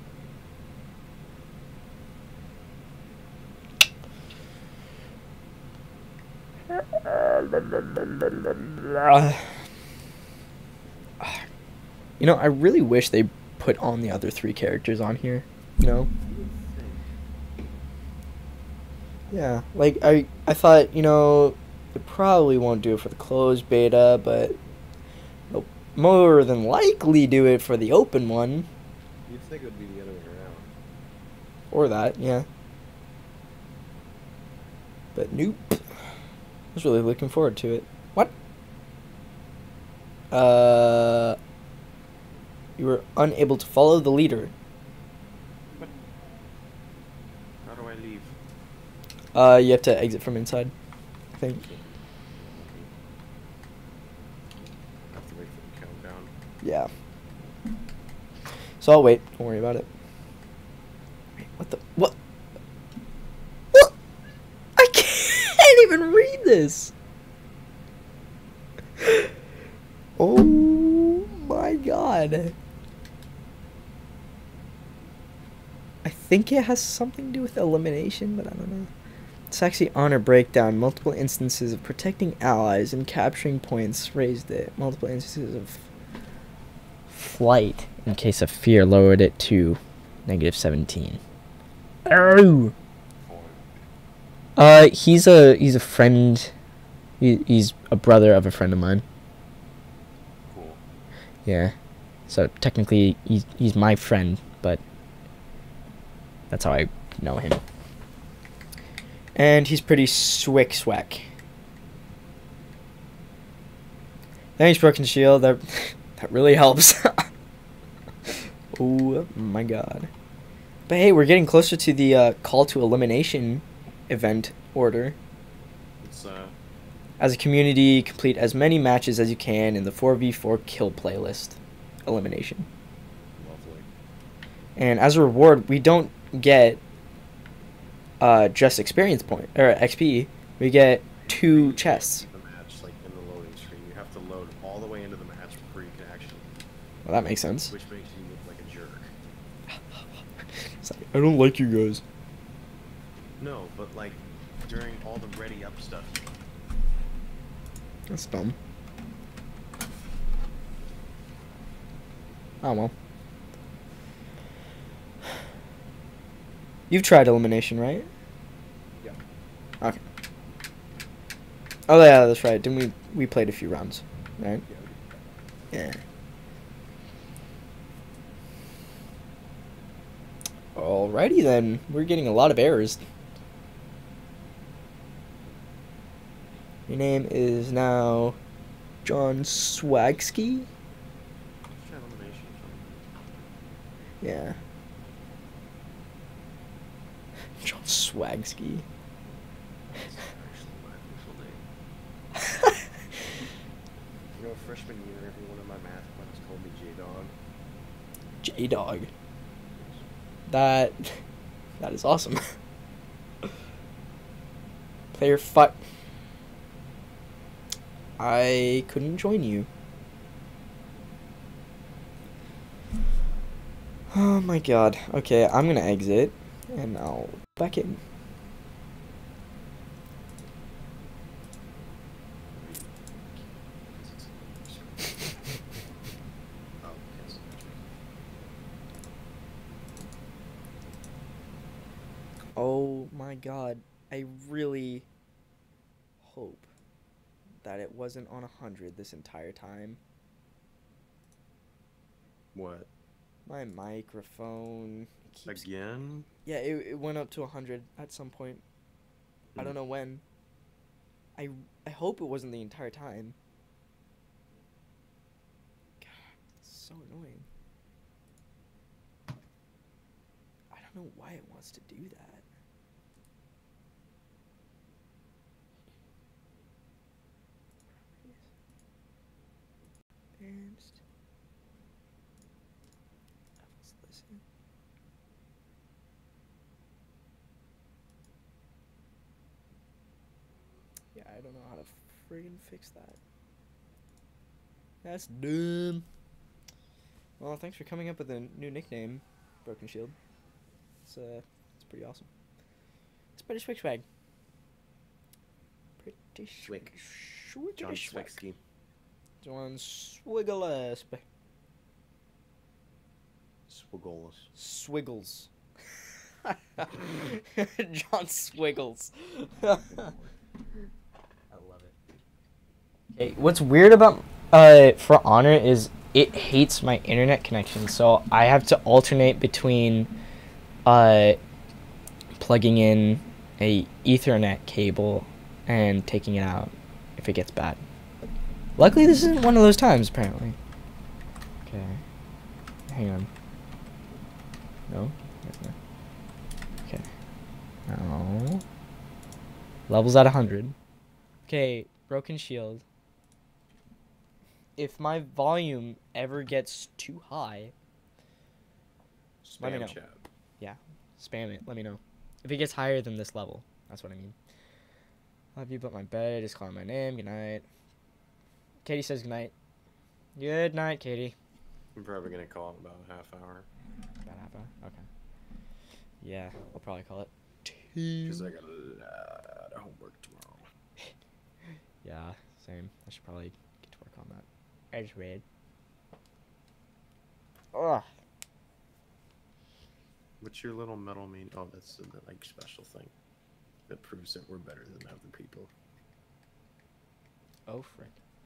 S1: You know, I really wish they put on the other three characters on here. You know? Yeah, like I, I thought, you know, they probably won't do it for the closed beta, but they'll more than likely do it for the open one.
S2: You'd think it would be the other way around.
S1: Or that, yeah. But nope. I was really looking forward to it. What? Uh, you were unable to follow the leader.
S2: What? How do I leave?
S1: Uh, you have to exit from inside, I think.
S2: I have to wait for the countdown.
S1: Yeah. So I'll wait. Don't worry about it. Wait, what the? What? What? I can't even read this. Oh my god. I think it has something to do with elimination, but I don't know. Saxy Honor Breakdown. Multiple instances of protecting allies and capturing points raised it. Multiple instances of flight in case of fear lowered it to negative seventeen. Oh. Uh, he's a he's a friend. He, he's a brother of a friend of mine.
S2: Cool.
S1: Yeah. So technically, he's he's my friend, but that's how I know him. And he's pretty swick swack. Thanks, Broken Shield. That that really helps. Oh my god. But hey, we're getting closer to the uh, call to elimination event order.
S2: It's uh.
S1: As a community, complete as many matches as you can in the four v four kill playlist elimination.
S2: Lovely.
S1: And as a reward, we don't get uh, just experience point or X P. We get two chests.
S2: The match, like in the loading screen, you have to load all the way into the match before you can actually.
S1: Well, that makes sense.
S2: Which makes you look like a jerk.
S1: It's like, I don't like you guys.
S2: No, but like during all the ready up stuff.
S1: That's dumb. Oh well. You've tried elimination, right?
S2: Yeah.
S1: Okay. Oh yeah, that's right. Didn't we? We played a few rounds, right?
S2: Yeah.
S1: Yeah. Alrighty then. We're getting a lot of errors. Your name is now John Swagsky.
S2: Let's try elimination or something.
S1: Yeah. John Swagsky.
S2: That's actually my official name. You know, freshman year, everyone in my math class called me J-Dog.
S1: J Dog. That that is awesome. Player five. I couldn't join you. Oh my god. Okay, I'm gonna exit and I'll back in.
S2: Oh, yes.
S1: Oh my god. I really hope that it wasn't on a hundred this entire time.
S2: What?
S1: My microphone keeps
S2: Again?
S1: Yeah, it, it went up to one hundred at some point. I don't
S2: Hmm.
S1: know when. I, I hope it wasn't the entire time. God, it's so annoying. I don't know why it wants to do that. Advanced. Let's listen. Yeah, I don't know how to friggin' fix that. That's dumb. Well, thanks for coming up with a new nickname, Broken Shield. It's uh, it's pretty awesome. It's pretty swig swag. Pretty
S2: Swick.
S1: swig.
S2: John Swigsky.
S1: John Swigglesp.
S2: Swiggleless.
S1: Swiggles. John Swiggles. I love it. Okay, what's weird about uh For Honor is it hates my internet connection, so I have to alternate between uh plugging in a Ethernet cable and taking it out if it gets bad. Luckily, this isn't one of those times, apparently. Okay. Hang on. No? Okay. No. Levels at one hundred. Okay, Broken Shield. If my volume ever gets too high, let me
S2: Spam
S1: know.
S2: chat.
S1: Yeah, spam it. Let me know. If it gets higher than this level, that's what I mean. Love you, but my bed is calling my name. Good night. Katie says good night. Good night, Katie.
S2: I'm probably gonna call it about a half hour.
S1: About half hour? Okay. Yeah, I'll probably call it two.
S2: Because I got a lot of homework tomorrow.
S1: Yeah, same. I should probably get to work on that. Edge raid. Ugh.
S2: What's your little medal mean? Oh, that's the like special thing that proves that we're better than other people.
S1: Oh, frick.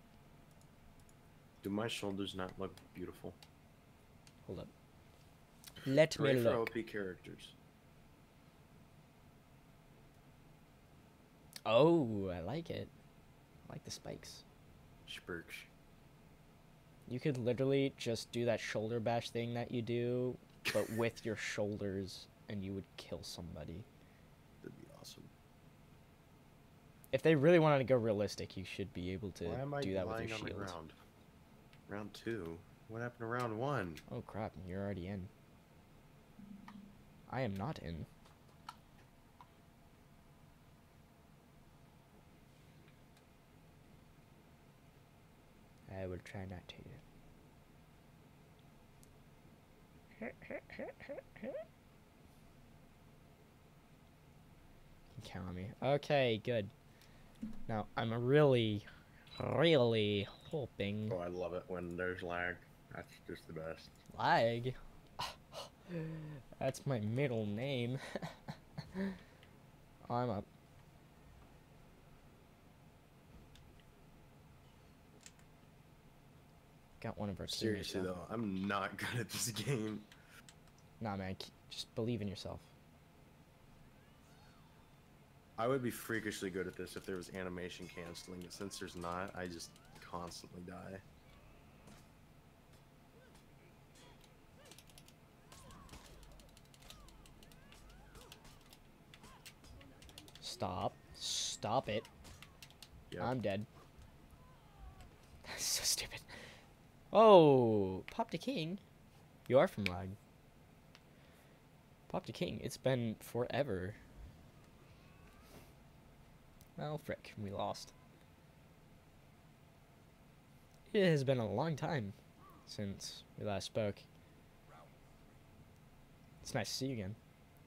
S2: Do my shoulders not look beautiful?
S1: Hold up. Let me
S2: Hooray for O
S1: look.
S2: P characters.
S1: Oh, I like it. I like the spikes.
S2: Spurks.
S1: You could literally just do that shoulder bash thing that you do, but with your shoulders, and you would kill somebody.
S2: That'd be awesome.
S1: If they really wanted to go realistic, you should be able to
S2: Why am I
S1: do that with
S2: lying
S1: your
S2: on the
S1: shield.
S2: ground? Round two. What happened to round one?
S1: Oh crap, you're already in. I am not in. I will try not to. Count on me. Okay, good. Now, I'm really, really hoping...
S2: Oh, I love it when there's lag. That's just the best.
S1: Lag? That's my middle name. I'm up. got one of our teammates.
S2: Seriously though, I'm not good at this game.
S1: Nah, man, k- just believe in yourself.
S2: I would be freakishly good at this if there was animation canceling, but since there's not, I just constantly die.
S1: Stop. Stop it.
S2: Yep.
S1: I'm dead. That's so stupid. Oh, Pop the King. You are from Lag. Pop the King. It's been forever. Well, frick. We lost. It has been a long time since we last spoke. It's nice to see you again.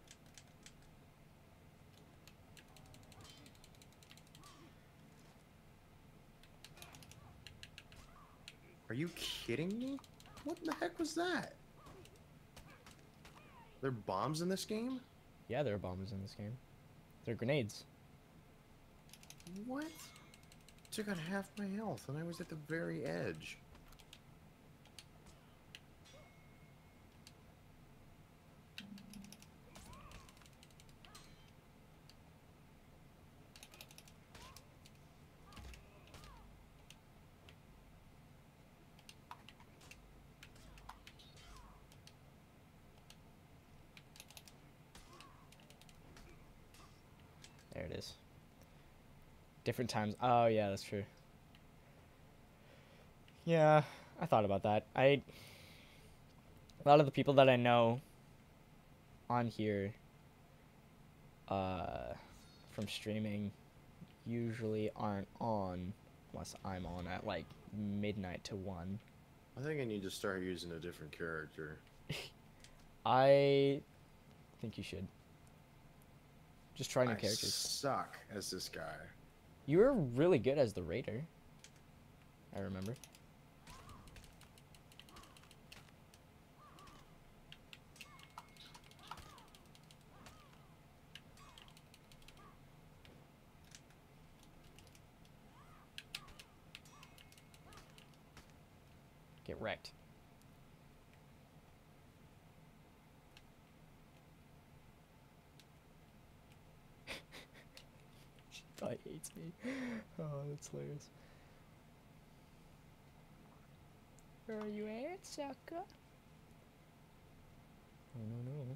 S2: Are you kidding me? What the heck was that? There are bombs in this game?
S1: Yeah, there are bombs in this game. They're grenades.
S2: What? Took out half my health and I was at the very edge.
S1: There it is. Different times. Oh, yeah, that's true. Yeah, I thought about that. I... A lot of the people that I know on here uh, from streaming usually aren't on unless I'm on at, like, midnight to one.
S2: I think I need to start using a different character.
S1: I think you should. Just try new
S2: I
S1: characters.
S2: suck as this guy.
S1: You were really good as the Raider. I remember. Get wrecked. She probably hates me. Oh, that's hilarious. Where are you at, sucker? Oh, no, no.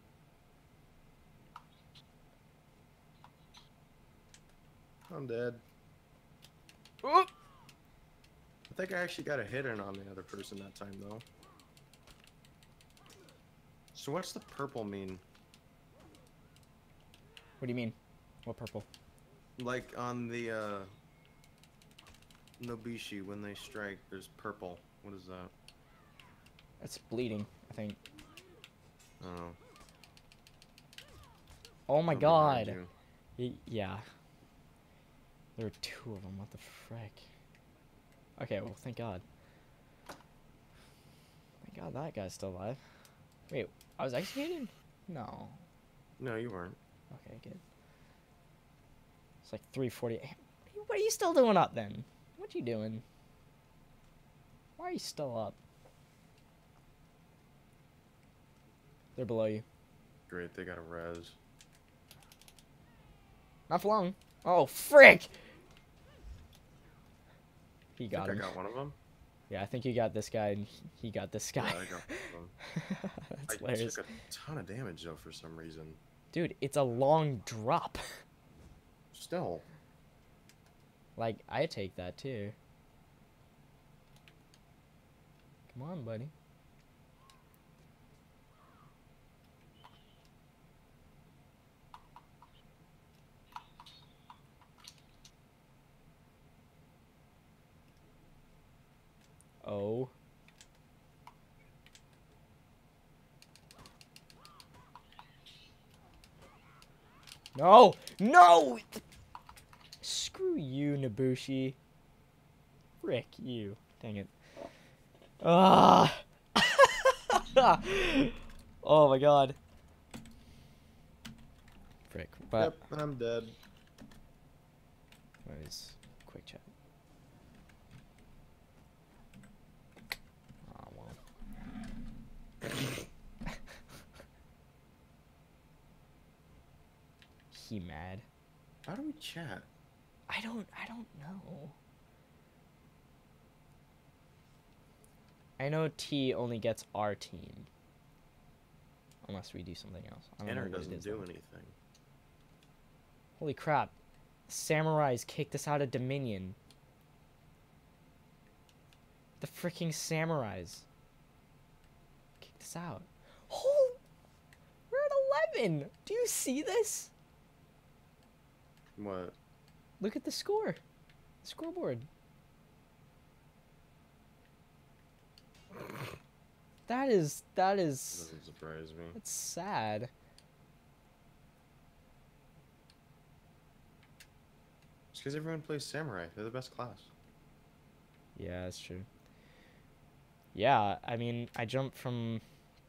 S2: I'm dead.
S1: Oh!
S2: I think I actually got a hit in on the other person that time, though. So what's the purple mean?
S1: What do you mean? What purple?
S2: Like on the uh, Nobishi, when they strike, there's purple. What is that?
S1: That's bleeding, I think.
S2: Oh.
S1: Oh my
S2: I'm behind
S1: god.
S2: you.
S1: Y yeah. There were two of them. What the frick? Okay, well, thank God. Thank God that guy's still alive. Wait, I was executed? No.
S2: No, you weren't.
S1: Okay, good. It's like three forty. What are you still doing up then? What you doing? Why are you still up? They're below you.
S2: Great, they got a res.
S1: Not for long. Oh, frick! He
S2: I
S1: got
S2: think
S1: him.
S2: I got one of them.
S1: Yeah, I think you got this guy, and he got this guy.
S2: Yeah, I got one of them.
S1: That's
S2: I
S1: hilarious.
S2: took a ton of damage though for some reason.
S1: Dude, it's a long drop.
S2: Still.
S1: Like, I take that too. Come on, buddy. Oh. No! No! Screw you, Nobushi. Frick you. Dang it. Ah! Oh my god. Frick. But
S2: Yep, I'm dead.
S1: what is quick chat? he mad?
S2: How do we chat?
S1: I don't I don't know. I know T only gets our team. Unless we do something else. I don't
S2: Tanner
S1: know what it
S2: doesn't
S1: is,
S2: do
S1: though.
S2: anything.
S1: Holy crap. Samurais kicked us out of Dominion. The freaking samurais kicked us out. Oh, we're at eleven. Do you see this?
S2: What?
S1: Look at the score. The scoreboard. That is, that is,
S2: Doesn't surprise me.
S1: that's sad.
S2: It's because everyone plays samurai. They're the best class.
S1: Yeah, that's true. Yeah, I mean, I jumped from...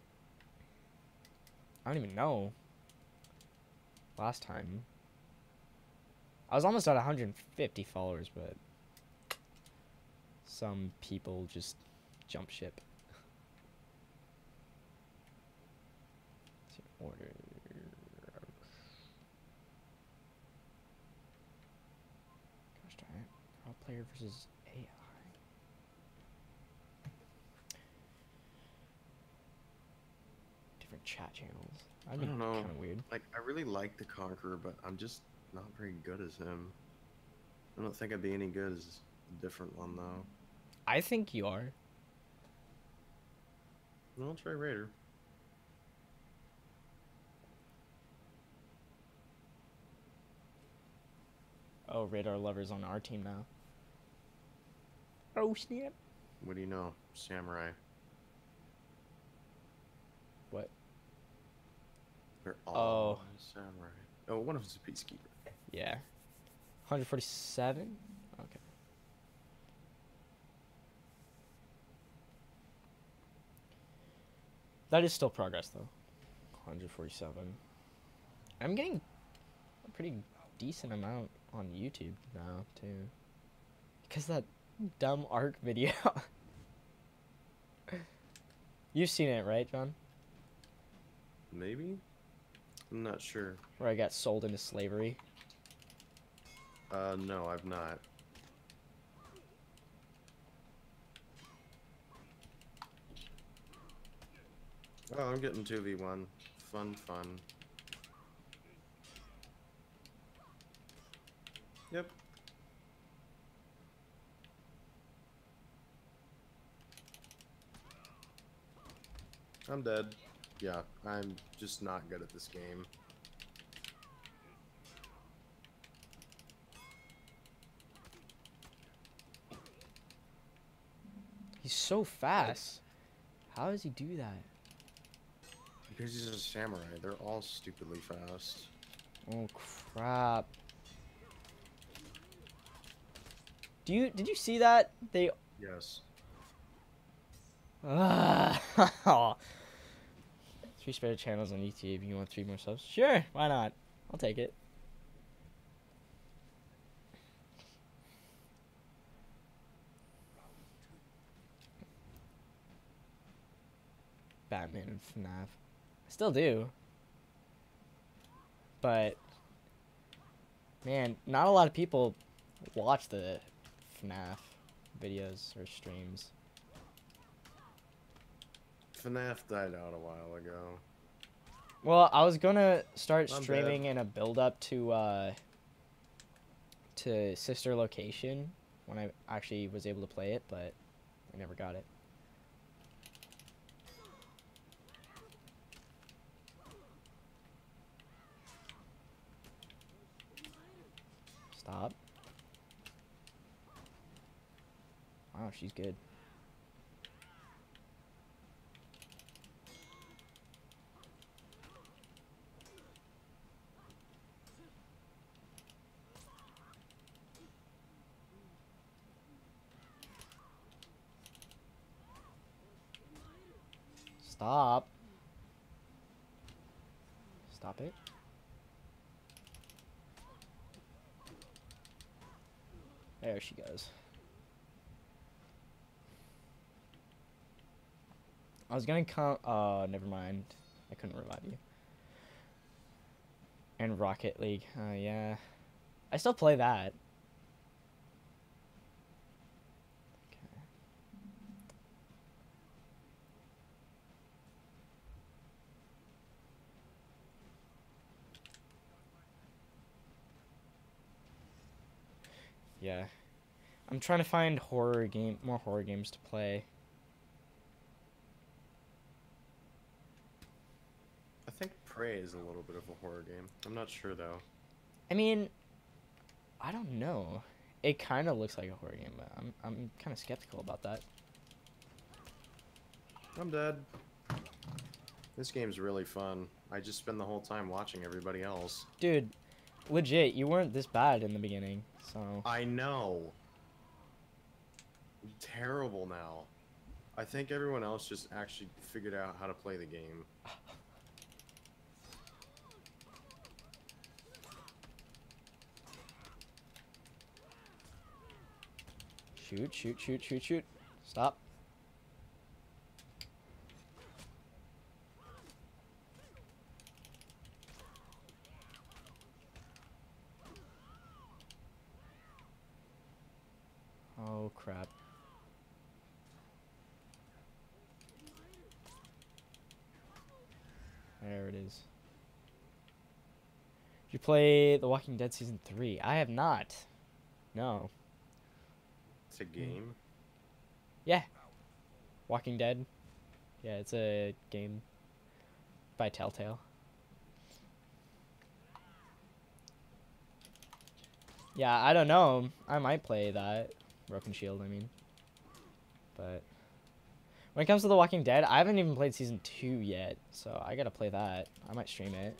S1: I don't even know. Last time. I was almost at one hundred fifty followers, but... Some people just jump ship. Let's see, order... Gosh darn it. Raw player versus A I. Different chat channels. That'd
S2: I
S1: be
S2: don't know.
S1: kind of weird.
S2: Like, I really like the Conqueror, but I'm just not very good as him. I don't think I'd be any good as a different one, though.
S1: I think you are.
S2: Well, I'll try Raider.
S1: Oh, radar lovers on our team now. Oh snap!
S2: What do you know? Samurai.
S1: What?
S2: They're all
S1: Oh.
S2: samurai. Oh, one of them's a peacekeeper.
S1: Yeah. one hundred forty-seven? Okay. That is still progress, though. one hundred forty-seven. I'm getting a pretty decent amount on YouTube now, too. Because that dumb Ark video. You've seen it, right, John?
S2: Maybe? I'm not sure.
S1: Where I got sold into slavery.
S2: Uh, no, I've not. Oh, I'm getting two v one. Fun, fun. Yep. I'm dead. Yeah, I'm just not good at this game.
S1: He's so fast. How does he do that?
S2: Because he's a samurai, they're all stupidly fast.
S1: Oh crap. Do you did you see that? They
S2: Yes.
S1: Ah. Three spare channels on YouTube. You want three more subs? Sure, why not? I'll take it. Batman and FNAF. I still do. But man, not a lot of people watch the FNAF videos or streams.
S2: FNAF died out a while ago.
S1: Well, I was gonna start
S2: I'm
S1: streaming in a build up to uh to Sister Location when I actually was able to play it, but I never got it. Stop. Wow, she's good. Stop. Stop it. There she goes. I was gonna come. Uh, never mind. I couldn't revive you. And Rocket League. Oh, yeah. I still play that. Okay. Yeah. I'm trying to find horror game, more horror games to play.
S2: I think Prey is a little bit of a horror game. I'm not sure though.
S1: I mean, I don't know. It kind of looks like a horror game, but I'm I'm kind of skeptical about that.
S2: I'm dead. This game's really fun. I just spend the whole time watching everybody else.
S1: Dude, legit, you weren't this bad in the beginning, so.
S2: I know. I'm terrible now. I think everyone else just actually figured out how to play the game.
S1: Shoot, shoot, shoot, shoot, shoot. Stop. Oh, crap. There it is. Did you play The Walking Dead Season three? I have not. No.
S2: It's a game?
S1: Yeah. Walking Dead. Yeah, it's a game by Telltale. Yeah, I don't know. I might play that. Broken Shield, I mean. But when it comes to The Walking Dead, I haven't even played Season two yet, so I gotta play that. I might stream it.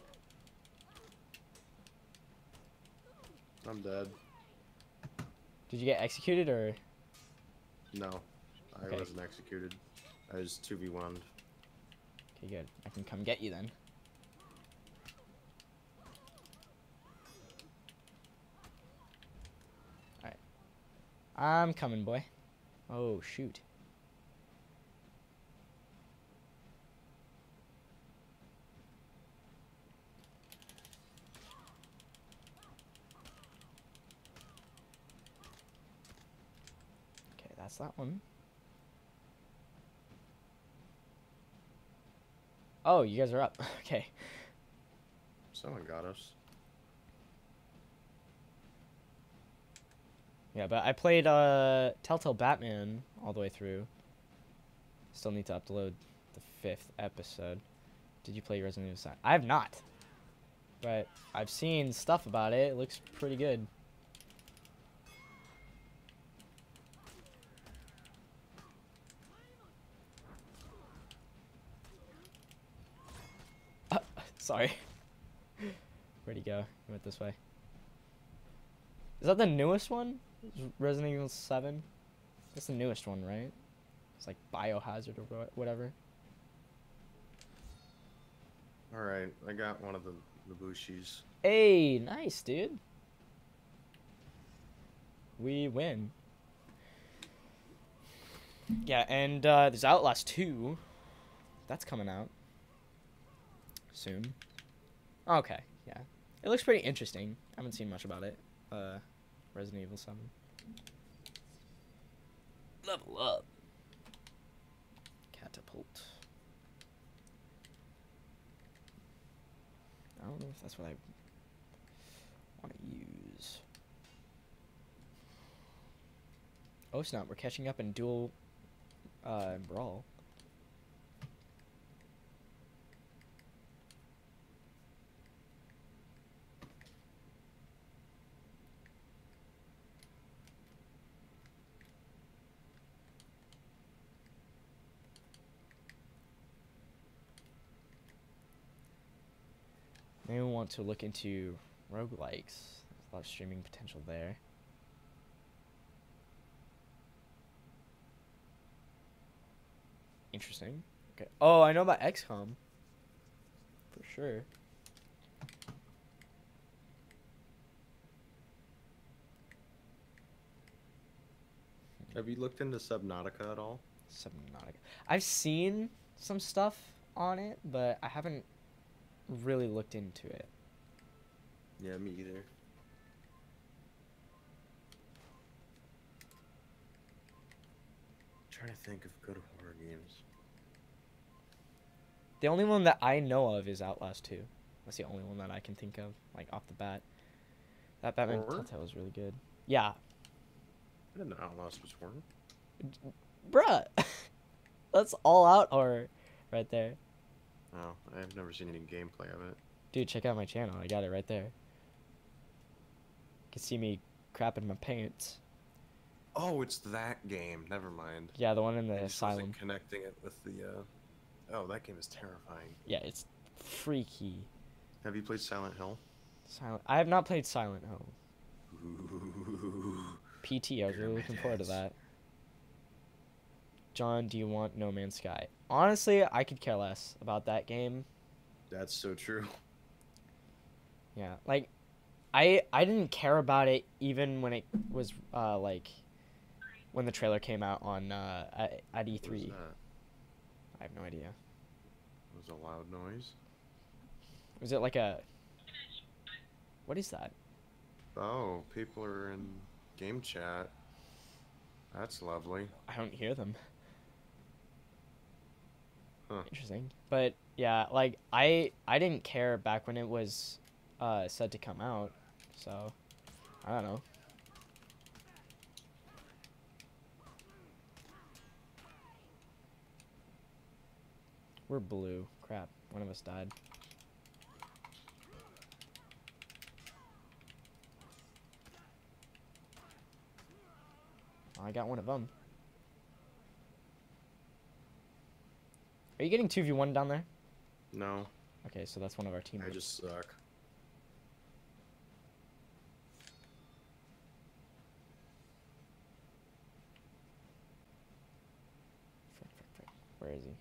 S2: I'm dead.
S1: Did you get executed, or?
S2: No. I
S1: Okay.
S2: wasn't executed. I was two v one.
S1: Okay, good. I can come get you then. Alright. I'm coming, boy. Oh, shoot. Okay, that's that one. Oh, you guys are up. Okay.
S2: Someone got us.
S1: Yeah, but I played uh, Telltale Batman all the way through. Still need to upload the fifth episode. Did you play Resident Evil seven? I have not. But I've seen stuff about it. It looks pretty good. Uh, sorry. Where'd he go? He went this way. Is that the newest one? Resident Evil seven? That's the newest one, right? It's like Biohazard or wha- whatever.
S2: Alright, I got one of the, the Bushis.
S1: Hey, nice, dude. We win. Yeah, and uh, there's Outlast two. That's coming out soon. Okay, yeah. It looks pretty interesting. I haven't seen much about it. Uh, Resident Evil seven. Level up. Catapult. I don't know if that's what I want to use. Oh snap, we're catching up in dual uh, Brawl. Maybe we want to look into roguelikes. There's a lot of streaming potential there. Interesting. Okay. Oh, I know about X COM. For sure.
S2: Have you looked into Subnautica at all?
S1: Subnautica. I've seen some stuff on it, but I haven't really looked into it.
S2: Yeah, me either. Trying to think of good horror games.
S1: The only one that I know of is Outlast two. That's the only one that I can think of, like off the bat. That Batman
S2: Horror?
S1: Telltale was really good. Yeah,
S2: I didn't know Outlast was horror.
S1: bruh, that's all out horror, right there.
S2: Oh, I've never seen any gameplay of it.
S1: Dude, check out my channel. I got it right there. You can see me crapping my pants.
S2: Oh, it's that game. Never mind.
S1: Yeah, the one in the
S2: I just
S1: asylum.
S2: wasn't connecting it with the. Uh... Oh, that game is terrifying.
S1: Yeah, it's freaky.
S2: Have you played Silent Hill?
S1: Silent. I have not played Silent Hill.
S2: Ooh.
S1: P T. I was really looking forward to that. John, do you want No Man's Sky? Honestly, I could care less about that game.
S2: That's so true.
S1: Yeah, like, I I didn't care about it even when it was uh like, when the trailer came out on uh at, at E
S2: What was
S1: three.
S2: that?
S1: I have no idea.
S2: It was a loud noise.
S1: Was it like a? What is that?
S2: Oh, people are in game chat. That's lovely.
S1: I don't hear them.
S2: Huh.
S1: Interesting. But yeah, like I I didn't care back when it was uh said to come out. So I don't know. We're blue. Crap. One of us died. I got one of them. Are you getting two v one down there?
S2: No,
S1: Okay, so that's one of our
S2: I
S1: teammates.
S2: just suck.
S1: Frick, frick, frick. Where is he?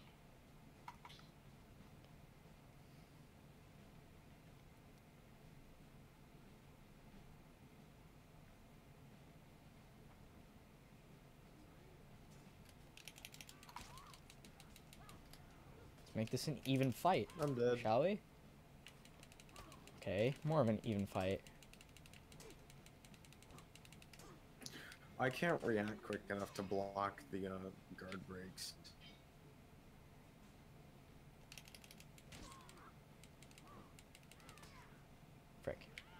S1: Let's make this an even fight,
S2: I'm dead.
S1: shall we? Okay, more of an even fight.
S2: I can't react quick enough to block the uh, guard breaks.
S1: Frick.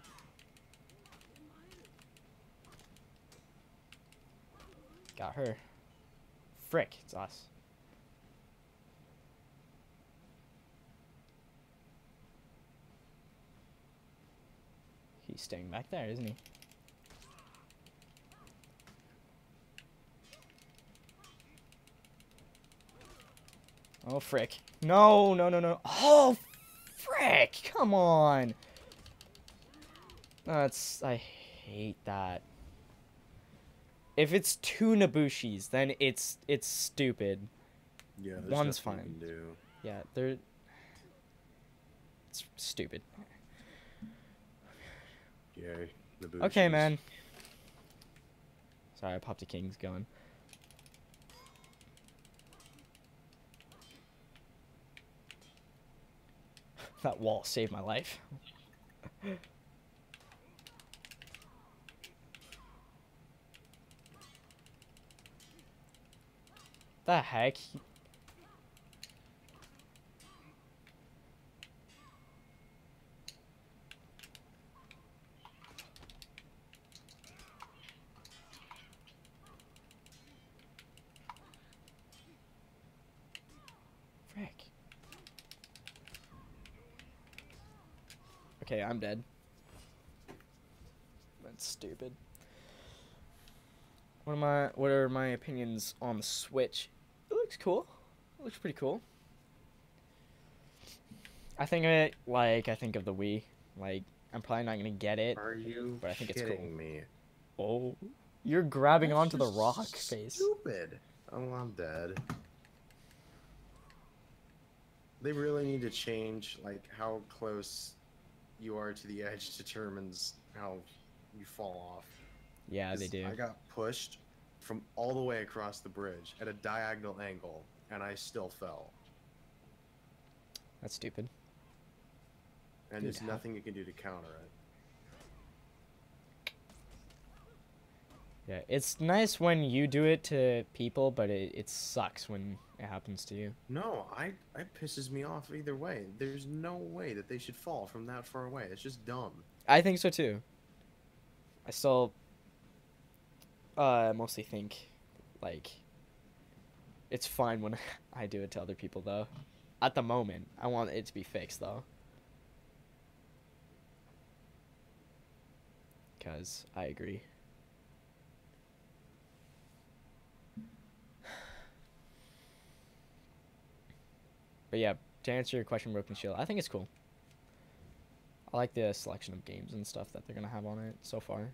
S1: Got her. Frick, it's us. He's staying back there, isn't he? Oh, frick. No, no, no, no. Oh, frick. Come on. That's... I hate that. If it's two Nabushis, then it's it's stupid.
S2: Yeah, there's
S1: One's
S2: nothing
S1: fine.
S2: you can do.
S1: Yeah, they're... It's stupid.
S2: Yay. The
S1: Okay,
S2: Bushies.
S1: man. Sorry, I popped a king's gun. That wall saved my life. The heck? He- Frick. Okay, I'm dead. That's stupid. What am I? What are my opinions on the Switch? It looks cool. It looks pretty cool. I think of it like I think of the Wii. Like I'm probably not gonna get it.
S2: Are you
S1: But I think it's
S2: kidding
S1: cool.
S2: me?
S1: Oh, you're grabbing
S2: That's
S1: onto the
S2: just
S1: rock face.
S2: Stupid. Oh, I'm dead. They really need to change, like, how close you are to the edge determines how you fall off.
S1: Yeah, they
S2: 'Cause
S1: do.
S2: I got pushed from all the way across the bridge at a diagonal angle, and I still fell.
S1: That's stupid.
S2: And
S1: Dude,
S2: there's
S1: how-
S2: nothing you can do to counter it.
S1: Yeah, it's nice when you do it to people, but it, it sucks when it happens to you.
S2: No, I it pisses me off either way. There's no way that they should fall from that far away. It's just dumb.
S1: I think so too. I still uh mostly think like it's fine when I do it to other people though. At the moment, I want it to be fixed though. Cuz I agree. But yeah, to answer your question, Broken Shield, I think it's cool. I like the selection of games and stuff that they're gonna have on it so far.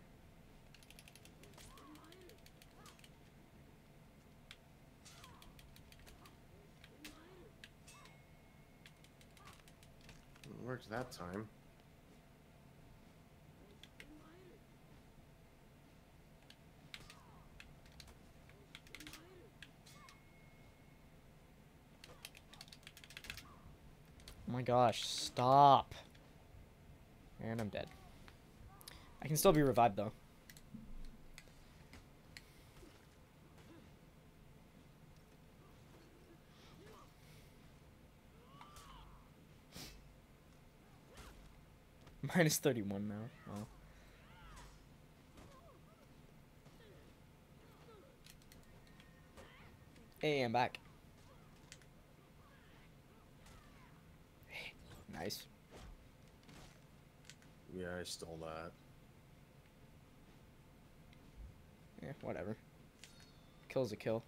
S2: It works that time.
S1: Oh my gosh, stop. And I'm dead. I can still be revived though. Minus thirty-one now. Wow. Hey, I'm back. Nice.
S2: Yeah, I stole that.
S1: Yeah, whatever. Kill's a kill.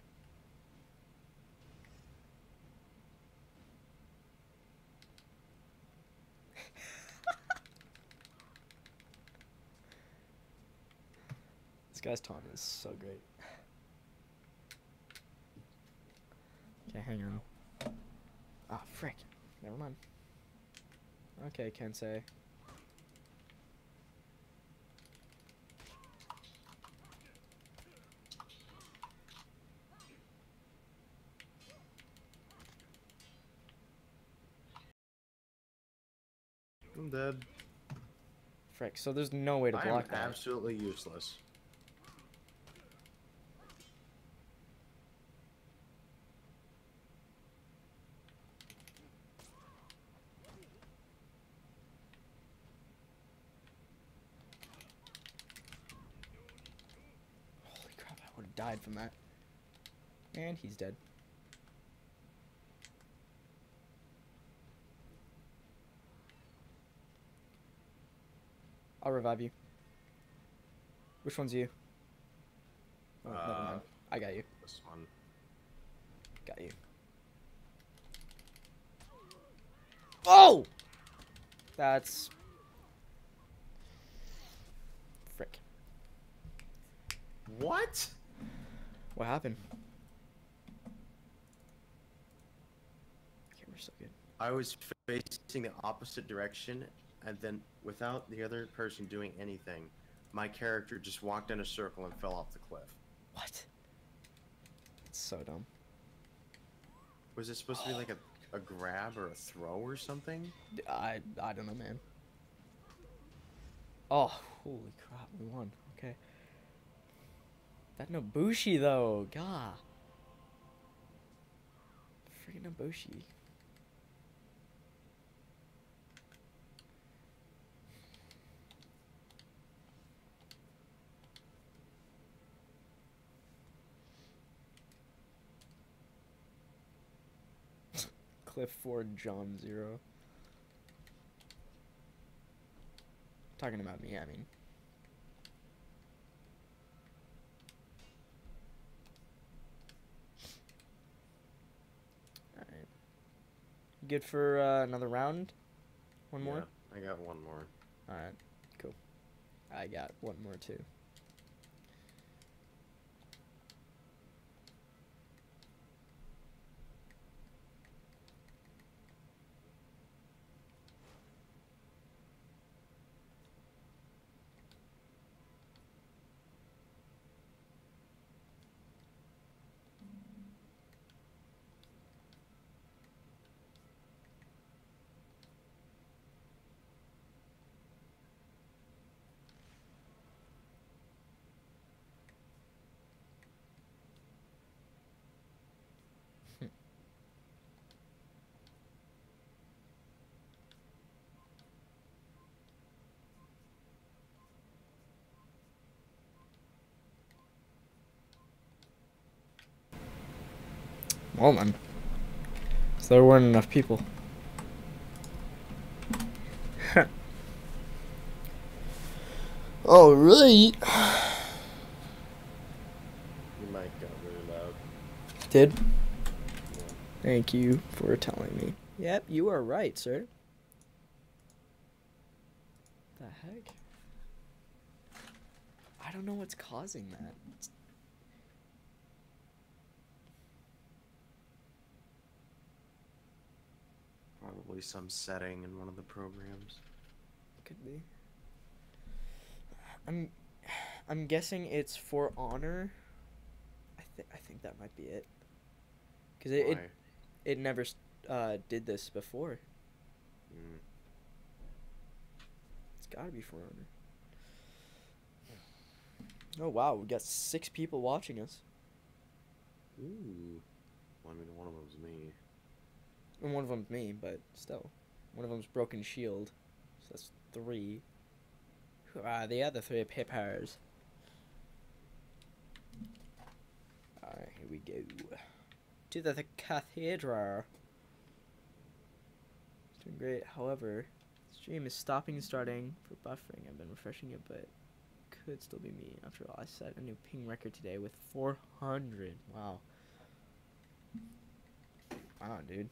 S1: This guy's taunt is so great. Okay, hang on. Ah, frick. Never mind. Okay, Kensei.
S2: I'm dead.
S1: Frick, so there's no way to
S2: I am
S1: block that.
S2: absolutely useless.
S1: Holy crap, I would have died from that. And he's dead. I'll revive you. Which one's you? Oh, never
S2: Uh,
S1: mind. I got you.
S2: This one.
S1: Got you. Oh! That's... Frick.
S2: What?
S1: What happened? Camera's so good.
S2: I was facing the opposite direction, and then without the other person doing anything, my character just walked in a circle and fell off the cliff.
S1: What? It's so dumb.
S2: Was it supposed to be like a, a grab or a throw or something?
S1: I, I don't know, man. Oh, holy crap, we won. Okay. That Nobushi, though. Gah. Freaking Nobushi. Cliff Ford John Zero. Talking about me, I mean. Alright. Good for uh, another round? One more?
S2: Yeah, I got one more.
S1: Alright, cool. I got one more too. Well then. So there weren't enough people. Alright.
S2: Your mic got really loud.
S1: Did?
S2: Yeah.
S1: Thank you for telling me. Yep, you are right, sir. The heck? I don't know what's causing that.
S2: Probably some setting in one of the programs.
S1: Could be. I'm I'm guessing it's For Honor. I think I think that might be it. Cuz it, it
S2: Why?
S1: it never s- uh did this before.
S2: Mm.
S1: It's got to be For Honor. Oh wow, we got six people watching us.
S2: Ooh. Well, I mean, one of them's me.
S1: And one of them's me, but still. One of them's Broken Shield. So that's three. Who are the other three peppers? Alright, here we go. To the, the cathedral. It's doing great. However, stream is stopping and starting for buffering. I've been refreshing it, but could still be me. After all, I set a new ping record today with four hundred. Wow. Wow, dude.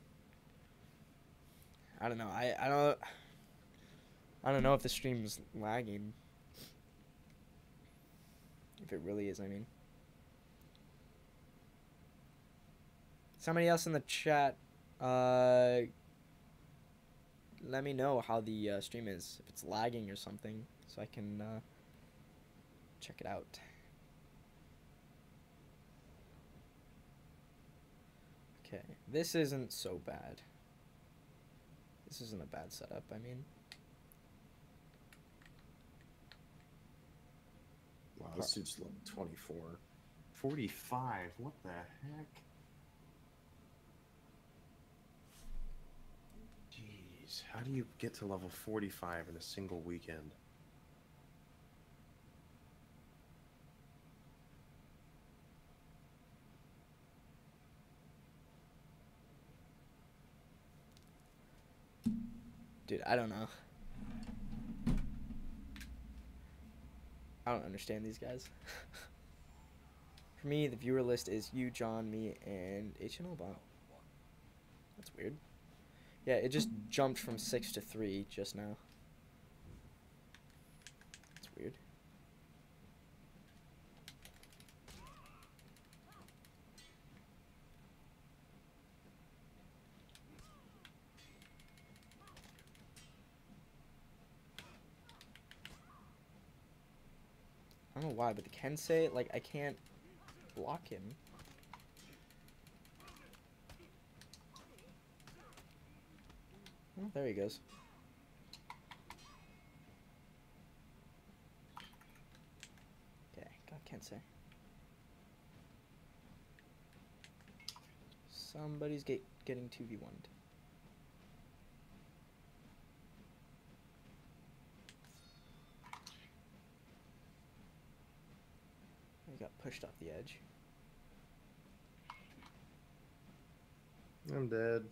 S1: I don't know. I, I don't I don't know if the stream's lagging. If it really is, I mean. Somebody else in the chat, uh, let me know how the uh, stream is. If it's lagging or something, so I can uh, check it out. Okay, this isn't so bad. This isn't a bad setup, I mean.
S2: Wow, this dude's level twenty-four. forty-five, what the heck? Jeez, how do you get to level forty-five in a single weekend?
S1: Dude, I don't know. I don't understand these guys. For me, the viewer list is you, John, me, and H N L Bot. That's weird. Yeah, it just jumped from six to three just now. That's weird. I don't know why, but the Kensei, like, I can't block him. Oh, there he goes. Okay, got Kensei. Somebody's get, getting two v one. He got pushed off the edge.
S2: I'm dead.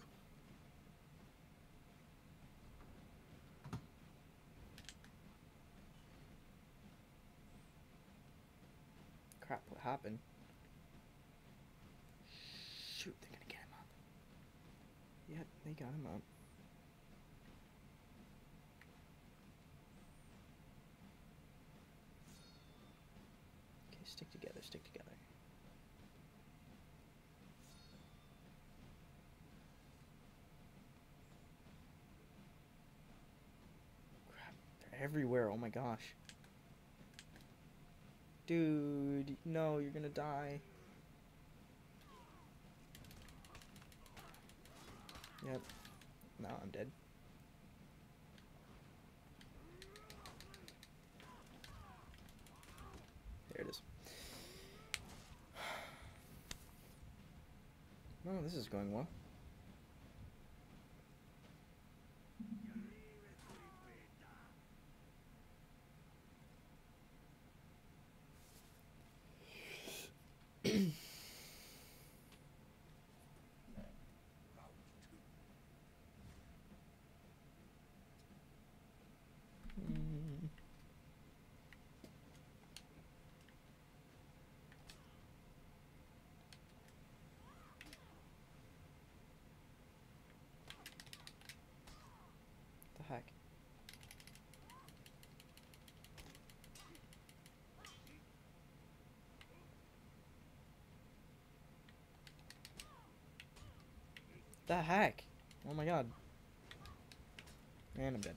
S1: Crap, what happened? Shoot, they're gonna get him up. Yep, they got him up. Okay, stick together, stick together. Crap, they're everywhere, oh my gosh. Dude, no, you're gonna die. Yep. No, I'm dead. There it is. Oh, this is going well. the heck? Oh my god. And I'm dead.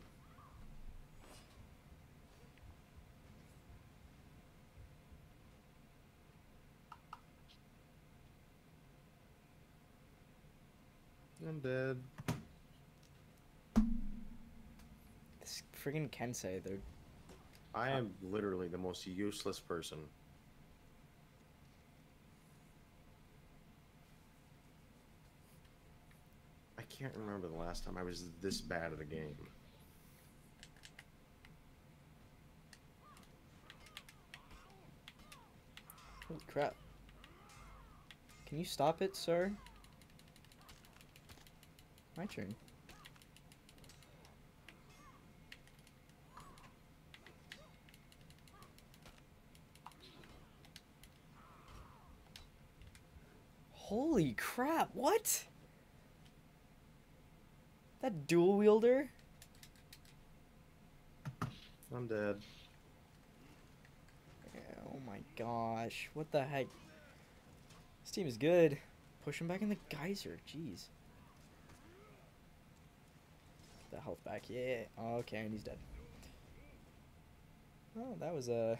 S2: I'm dead.
S1: This friggin' Kensei, they're...
S2: I am literally the most useless person. I can't remember the last time I was this bad at a game.
S1: Holy crap. Can you stop it, sir? My turn. Holy crap, what? That dual wielder?
S2: I'm dead.
S1: Oh my gosh, what the heck? This team is good. Push him back in the geyser, jeez. Get the health back, yeah. Okay, and he's dead. Oh, that was a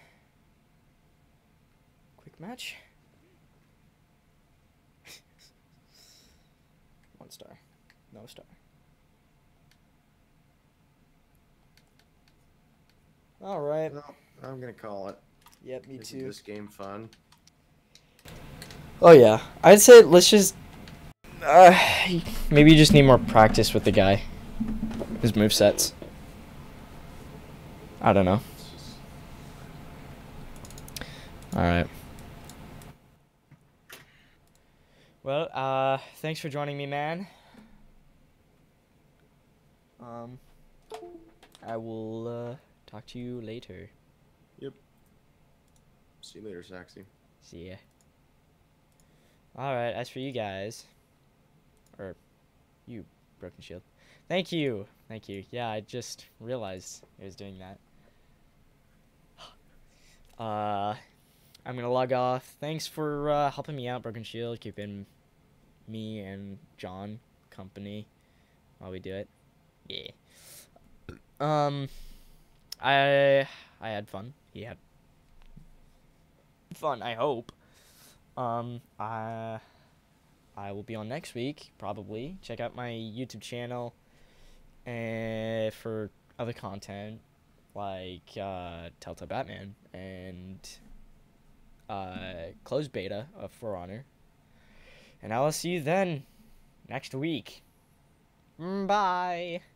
S1: quick match. One star. No star. Alright.
S2: No, I'm gonna call it.
S1: Yep, me
S2: Isn't
S1: too.
S2: this game fun?
S1: Oh yeah. I'd say let's just... Uh, maybe you just need more practice with the guy. His movesets. I don't know.
S2: It's just...
S1: Alright. Well, uh, thanks for joining me, man. Um, I will, uh, talk to you later.
S2: Yep. See you later, Saxy.
S1: See ya. Alright, as for you guys, or you, Broken Shield, thank you, thank you. Yeah, I just realized I was doing that. Uh, I'm gonna log off. Thanks for uh, helping me out, Broken Shield, keeping me and John company while we do it. Yeah. Um, I I had fun. He had fun, I hope. Um, I I will be on next week, probably. Check out my YouTube channel and for other content like uh, Telltale Batman and uh, closed beta of For Honor. And I will see you then next week. Mm, bye.